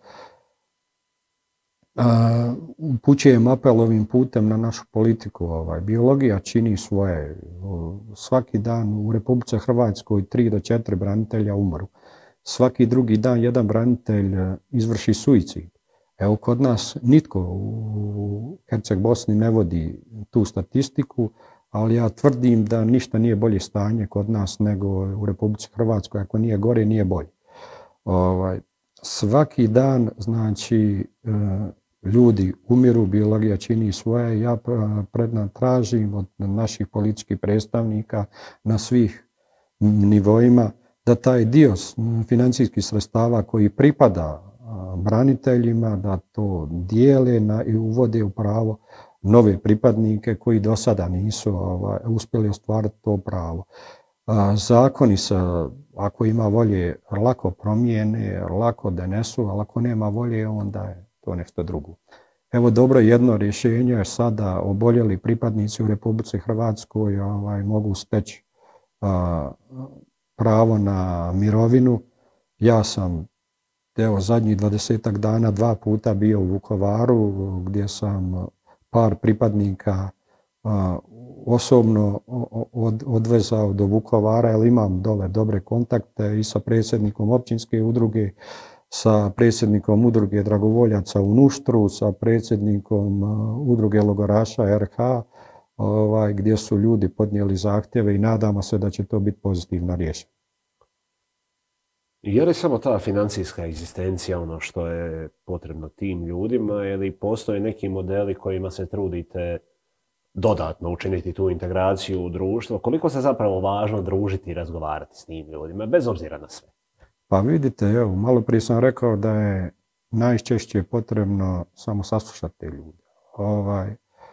A, upućujem apel ovim putem na našu politiku. Ovaj, biologija čini svoje. Svaki dan u Republici Hrvatskoj tri do četiri branitelja umru. Svaki drugi dan jedan branitelj izvrši suicid. Evo, kod nas nitko u Herceg Bosni ne vodi tu statistiku, ali ja tvrdim da ništa nije bolje stanje kod nas nego u Republici Hrvatskoj. Ako nije gore, nije bolje. Ovaj, svaki dan, znači, ljudi umiru, biologija čini svoje. Ja predna tražim od naših političkih predstavnika na svih nivoima da taj dio financijskih sredstava koji pripada braniteljima, da to dijele na, i uvode u pravo nove pripadnike koji do sada nisu ovaj, uspjeli ostvariti to pravo. A, zakoni se, ako ima volje, lako promijene, lako donesu, ali ako nema volje, onda je to nešto drugo. Evo, dobro jedno rješenje je sada oboljeli pripadnici u Republici Hrvatskoj ovaj, mogu steći a, pravo na mirovinu. Ja sam evo, zadnjih dvadesetak dana dva puta bio u Vukovaru gdje sam par pripadnika a, osobno od, odvezao do Vukovara, jer imam dole dobre kontakte i sa predsjednikom općinske udruge, sa predsjednikom udruge dragovoljaca u Nuštru, sa predsjednikom a, udruge logoraša R H, ovaj, gdje su ljudi podnijeli zahtjeve i nadamo se da će to biti pozitivno riješeno. Je li samo ta financijska egzistencija ono što je potrebno tim ljudima ili postoje neki modeli kojima se trudite dodatno učiniti tu integraciju u društvo? Koliko se zapravo važno družiti i razgovarati s tim ljudima, bez obzira na sve? Pa vidite, evo, malo prije sam rekao da je najčešće potrebno samo saslušati te ljude. Ovaj,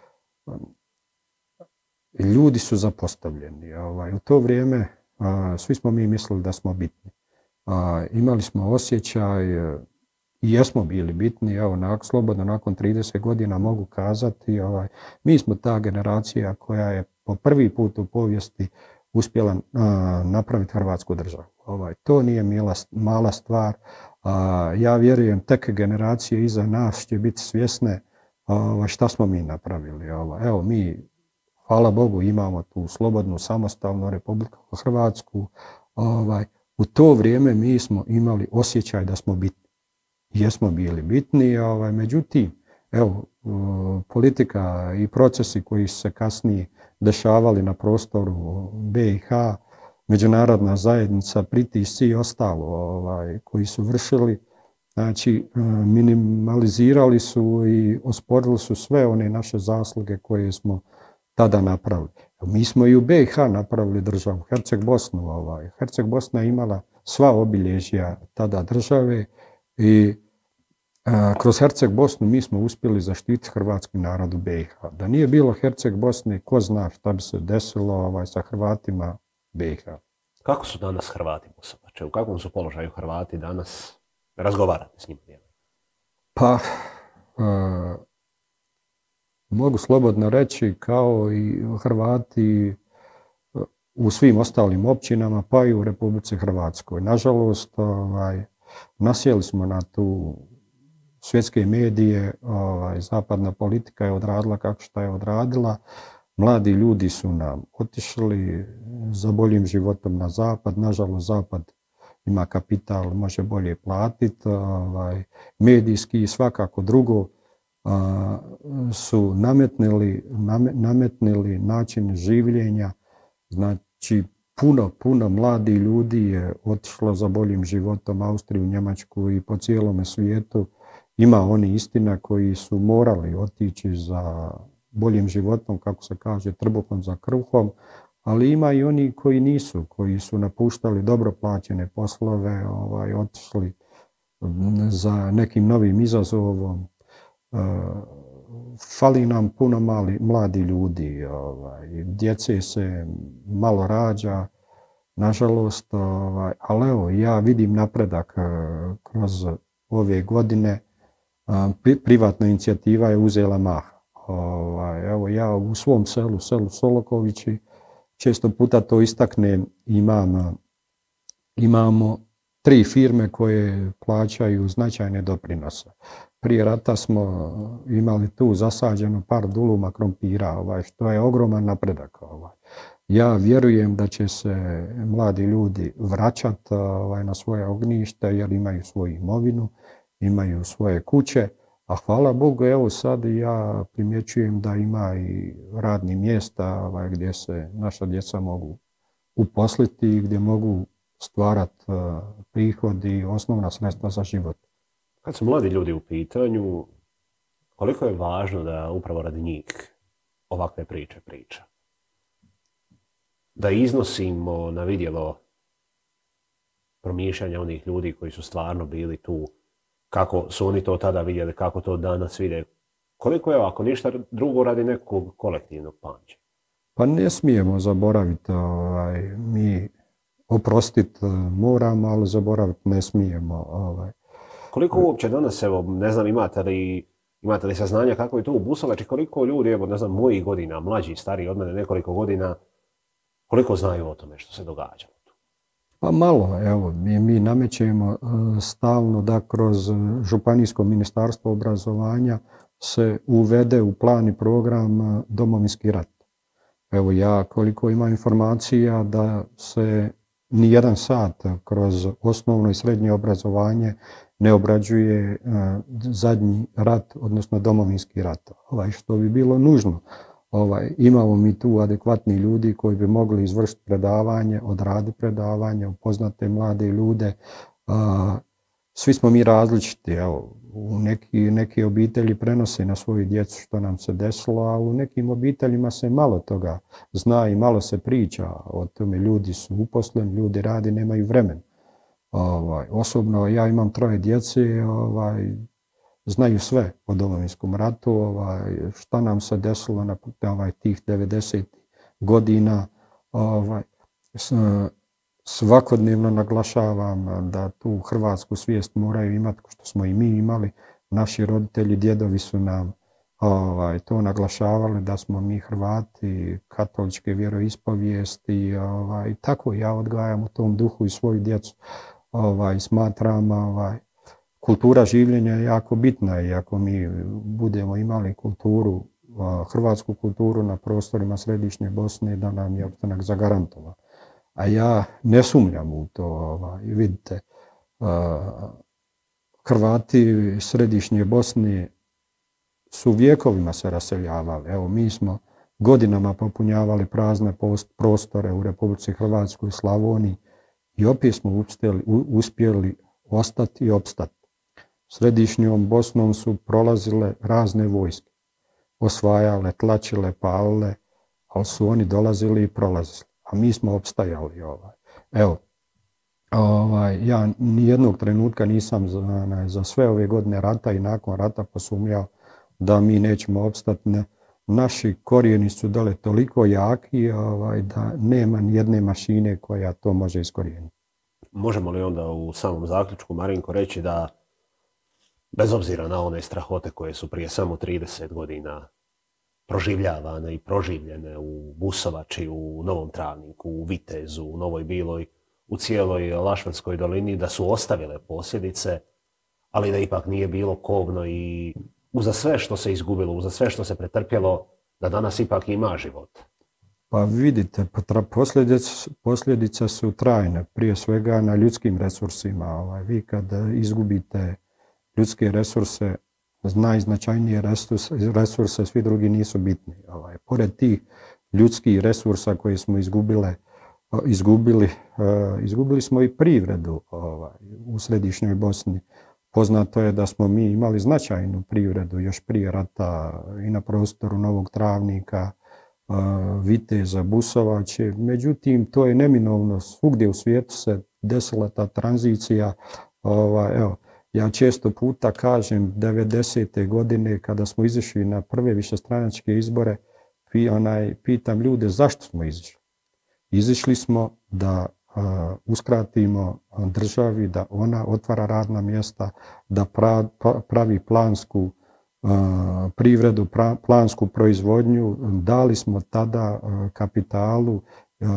ljudi su zapostavljeni. Ovaj, u to vrijeme a, svi smo mi mislili da smo bitni. A, imali smo osjećaj i jesmo bili bitni. Evo, nak, slobodno nakon trideset godina mogu kazati, ovaj, mi smo ta generacija koja je po prvi put u povijesti uspjela a, napraviti Hrvatsku državu. Ovaj, to nije mila, mala stvar. A, ja vjerujem tek generacije iza nas će biti svjesne ovaj, šta smo mi napravili. Ovaj, evo, mi, hvala Bogu, imamo tu slobodnu, samostalnu Republiku Hrvatsku. Ovaj, u to vrijeme mi smo imali osjećaj da smo bitni. Jesmo bili bitni, ovaj, međutim, evo, politika i procesi koji su se kasnije dešavali na prostoru B i H, međunarodna zajednica, pritisci i ostalo ovaj, koji su vršili, znači minimalizirali su i osporili su sve one naše zasluge koje smo tada napravili. Mi smo i u B i H napravili državu, Herceg Bosnu. Ovaj. Herceg Bosna je imala sva obilježja tada države i a, kroz Herceg Bosnu mi smo uspjeli zaštiti hrvatski narod u B i H. Da nije bilo Herceg Bosne, ko zna šta bi se desilo ovaj, sa Hrvatima B i H. Kako su danas Hrvati Busovače? U kakvom su položaju Hrvati danas? Razgovarate s njima? Pa, uh, mogu slobodno reći kao i Hrvati u svim ostalim općinama, pa i u Republici Hrvatskoj. Nažalost, ovaj, nasjeli smo na tu svjetske medije, ovaj, zapadna politika je odradila kako što je odradila. Mladi ljudi su nam otišli za boljim životom na zapad. Nažalost, zapad ima kapital, može bolje platiti. Ovaj, medijski i svakako drugo a, su nametnili, nametnili način življenja. Znači, puno, puno mladi ljudi je otišlo za boljim životom, Austriju, Njemačku i po cijelome svijetu. Ima oni istina koji su morali otići za boljim životom, kako se kaže, trbuhom za kruhom, ali ima i oni koji nisu, koji su napuštali dobro plaćene poslove, ovaj, otišli za nekim novim izazovom. Uh, fali nam puno mali, mladi ljudi, ovaj, djece se malo rađa, nažalost, ovaj, ali evo, ja vidim napredak uh, kroz ove godine. Uh, pri, privatna inicijativa je uzela maha. Ovaj, evo, ja u svom selu, selu Solokovići, često puta to istaknem, imam, imamo tri firme koje plaćaju značajne doprinose. Prije rata smo imali tu zasađeno par duluma krompira, ovaj, što je ogroman napredak. Ovaj. Ja vjerujem da će se mladi ljudi vraćati ovaj, na svoje ognjište jer imaju svoju imovinu, imaju svoje kuće, a hvala Bogu, evo sad ja primjećujem da ima i radnih mjesta ovaj, gdje se naša djeca mogu uposliti i gdje mogu stvarati uh, prihod i osnovna sredstva za život. Kad su mladi ljudi u pitanju, koliko je važno da upravo radi njih ovakve priče priča? Da iznosimo na vidjelo promišljanja onih ljudi koji su stvarno bili tu, kako su oni to tada vidjeli, kako to danas vide. Koliko je, ako ništa drugo, radi nekog kolektivnog pamćenja? Pa ne smijemo zaboraviti, ovaj, mi oprostiti moramo, ali zaboraviti ne smijemo. Ovaj. Koliko uopće danas, evo, ne znam, imate li, imate li saznanja kako je to u Busovači, koliko ljudi, evo, ne znam, mojih godina, mlađi, stariji od mene nekoliko godina, koliko znaju o tome što se događa? Pa malo, evo, mi, mi namećemo stalno da kroz Županijsko ministarstvo obrazovanja se uvede u plan i program Domovinski rat. Evo ja koliko imam informacija da se ni jedan sat kroz osnovno i srednje obrazovanje ne obrađuje zadnji rat, odnosno Domovinski rat, ovaj, što bi bilo nužno. Ovaj, imamo mi tu adekvatni ljudi koji bi mogli izvršiti predavanje, odraditi predavanje, upoznate mlade ljude. A, svi smo mi različiti. Evo, u neki, neke obitelji prenose na svoju djecu što nam se desilo, a u nekim obiteljima se malo toga zna i malo se priča o tome. Ljudi su uposleni, ljudi radi, nemaju vremena. Ovaj, osobno ja imam troje djece, ovaj, znaju sve o Domovinskom ratu, ovaj, šta nam se desilo na ovaj, tih devedesetih godina. Ovaj, svakodnevno naglašavam da tu hrvatsku svijest moraju imati, što smo i mi imali. Naši roditelji, djedovi su nam ovaj, to naglašavali da smo mi Hrvati, katoličke vjeroispovijesti. Ovaj, tako ja odgajam u tom duhu i svoju djecu. Ovaj, smatram ovaj, kultura življenja je jako bitna i ako mi budemo imali kulturu, hrvatsku kulturu na prostorima središnje Bosne, da nam je opstanak zagarantovan. A ja ne sumnjam u to. Ovaj, vidite, Hrvati središnje Bosne su vjekovima se raseljavali. Evo, mi smo godinama popunjavali prazne prostore u Republici Hrvatskoj i Slavoniji i opet smo uspjeli, uspjeli ostati i opstati. Središnjom Bosnom su prolazile razne vojske, osvajale, tlačile, palile, ali su oni dolazili i prolazili, a mi smo opstajali. Ovaj. Evo, ovaj, ja nijednog trenutka nisam za, za sve ove godine rata i nakon rata posumnjao da mi nećemo opstati. Ne, naši korijeni su dole toliko jaki ovaj, da nema ni jedne mašine koja to može iskorijeniti. Možemo li onda u samom zaključku, Marinko, reći da bez obzira na one strahote koje su prije samo trideset godina proživljavane i proživljene u Busovači, u Novom Travniku, u Vitezu, u Novoj Biloj, u cijeloj Lašvanskoj dolini, da su ostavile posljedice, ali da ipak nije bilo kobno i uza sve što se izgubilo, uza sve što se pretrpjelo, da danas ipak ima život? Pa vidite, posljedice, posljedice su trajne, prije svega na ljudskim resursima. Ovaj, vi kad izgubite ljudske resurse, najznačajnije resurse, resurse svi drugi nisu bitni. Ovaj, pored tih ljudskih resursa koje smo izgubile, izgubili, izgubili smo i privredu ovaj, u središnjoj Bosni. Poznato je da smo mi imali značajnu privredu još prije rata i na prostoru Novog Travnika, Viteza, Busovače. Međutim, to je neminovno. Svugdje u svijetu se desila ta tranzicija. Ovaj, evo, ja često puta kažem, devedesete godine kada smo izišli na prve višestranačke izbore, onaj, pitam ljude zašto smo izišli. Izišli smo da uh, uskratimo državi, da ona otvara radna mjesta, da pra, pravi plansku uh, privredu, pra, plansku proizvodnju. Dali smo tada uh, kapitalu uh,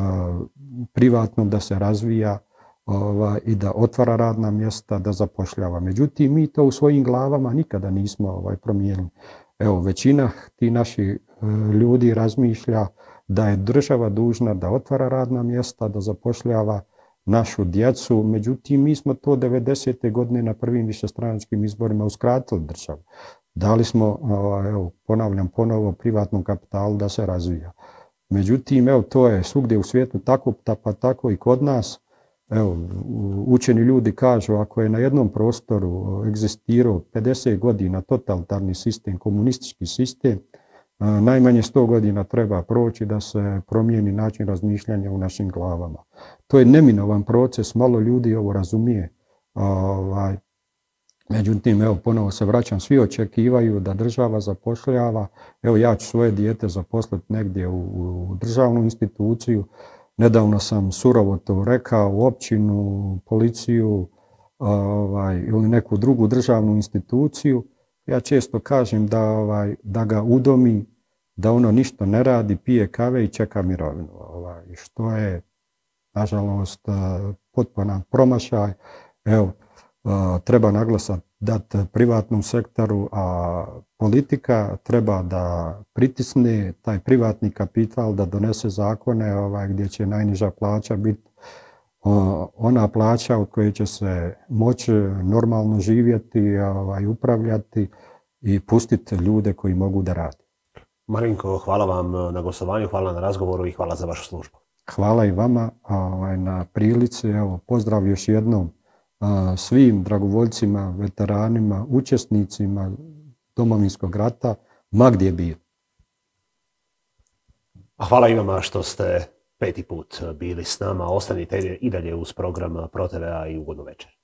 privatnom da se razvija ovaj, i da otvara radna mjesta, da zapošljava. Međutim, mi to u svojim glavama nikada nismo ovaj, promijenili. Evo, većina ti naših uh, ljudi razmišlja da je država dužna da otvara radna mjesta, da zapošljava našu djecu. Međutim, mi smo to devedesete godine na prvim višestranačkim izborima uskratili državu. Dali smo, evo, ponavljam ponovo, privatnom kapitalu da se razvija. Međutim, evo, to je svugdje u svijetu tako, pa tako i kod nas. Evo, učeni ljudi kažu, ako je na jednom prostoru egzistirao pedeset godina totalitarni sistem, komunistički sistem, najmanje sto godina treba proći da se promijeni način razmišljanja u našim glavama. To je neminovan proces, malo ljudi ovo razumije. Ovaj, međutim, evo, ponovo se vraćam, svi očekivaju da država zapošljava. Evo, ja ću svoje dijete zaposliti negdje u, u državnu instituciju. Nedavno sam surovo to rekao, u općinu, policiju ovaj, ili neku drugu državnu instituciju. Ja često kažem da, ovaj, da ga udomi, da ono ništa ne radi, pije kave i čeka mirovinu. Ovaj, što je, nažalost, potpuno promašaj. Evo, treba naglasak dati privatnom sektoru, a politika treba da pritisne taj privatni kapital, da donese zakone ovaj, gdje će najniža plaća biti ona plaća od koje će se moći normalno živjeti, ovaj, upravljati i pustiti ljude koji mogu da rade. Marinko, hvala vam na gostovanju, hvala na razgovoru i hvala za vašu službu. Hvala i vama ovaj, na prilici. Evo, pozdrav još jednom a, svim dragovoljcima, veteranima, učesnicima Domovinskog rata, ma gdje bio. A hvala i vama što ste peti put bili s nama. Ostanite i dalje uz program Pro te ve a i ugodnu večer.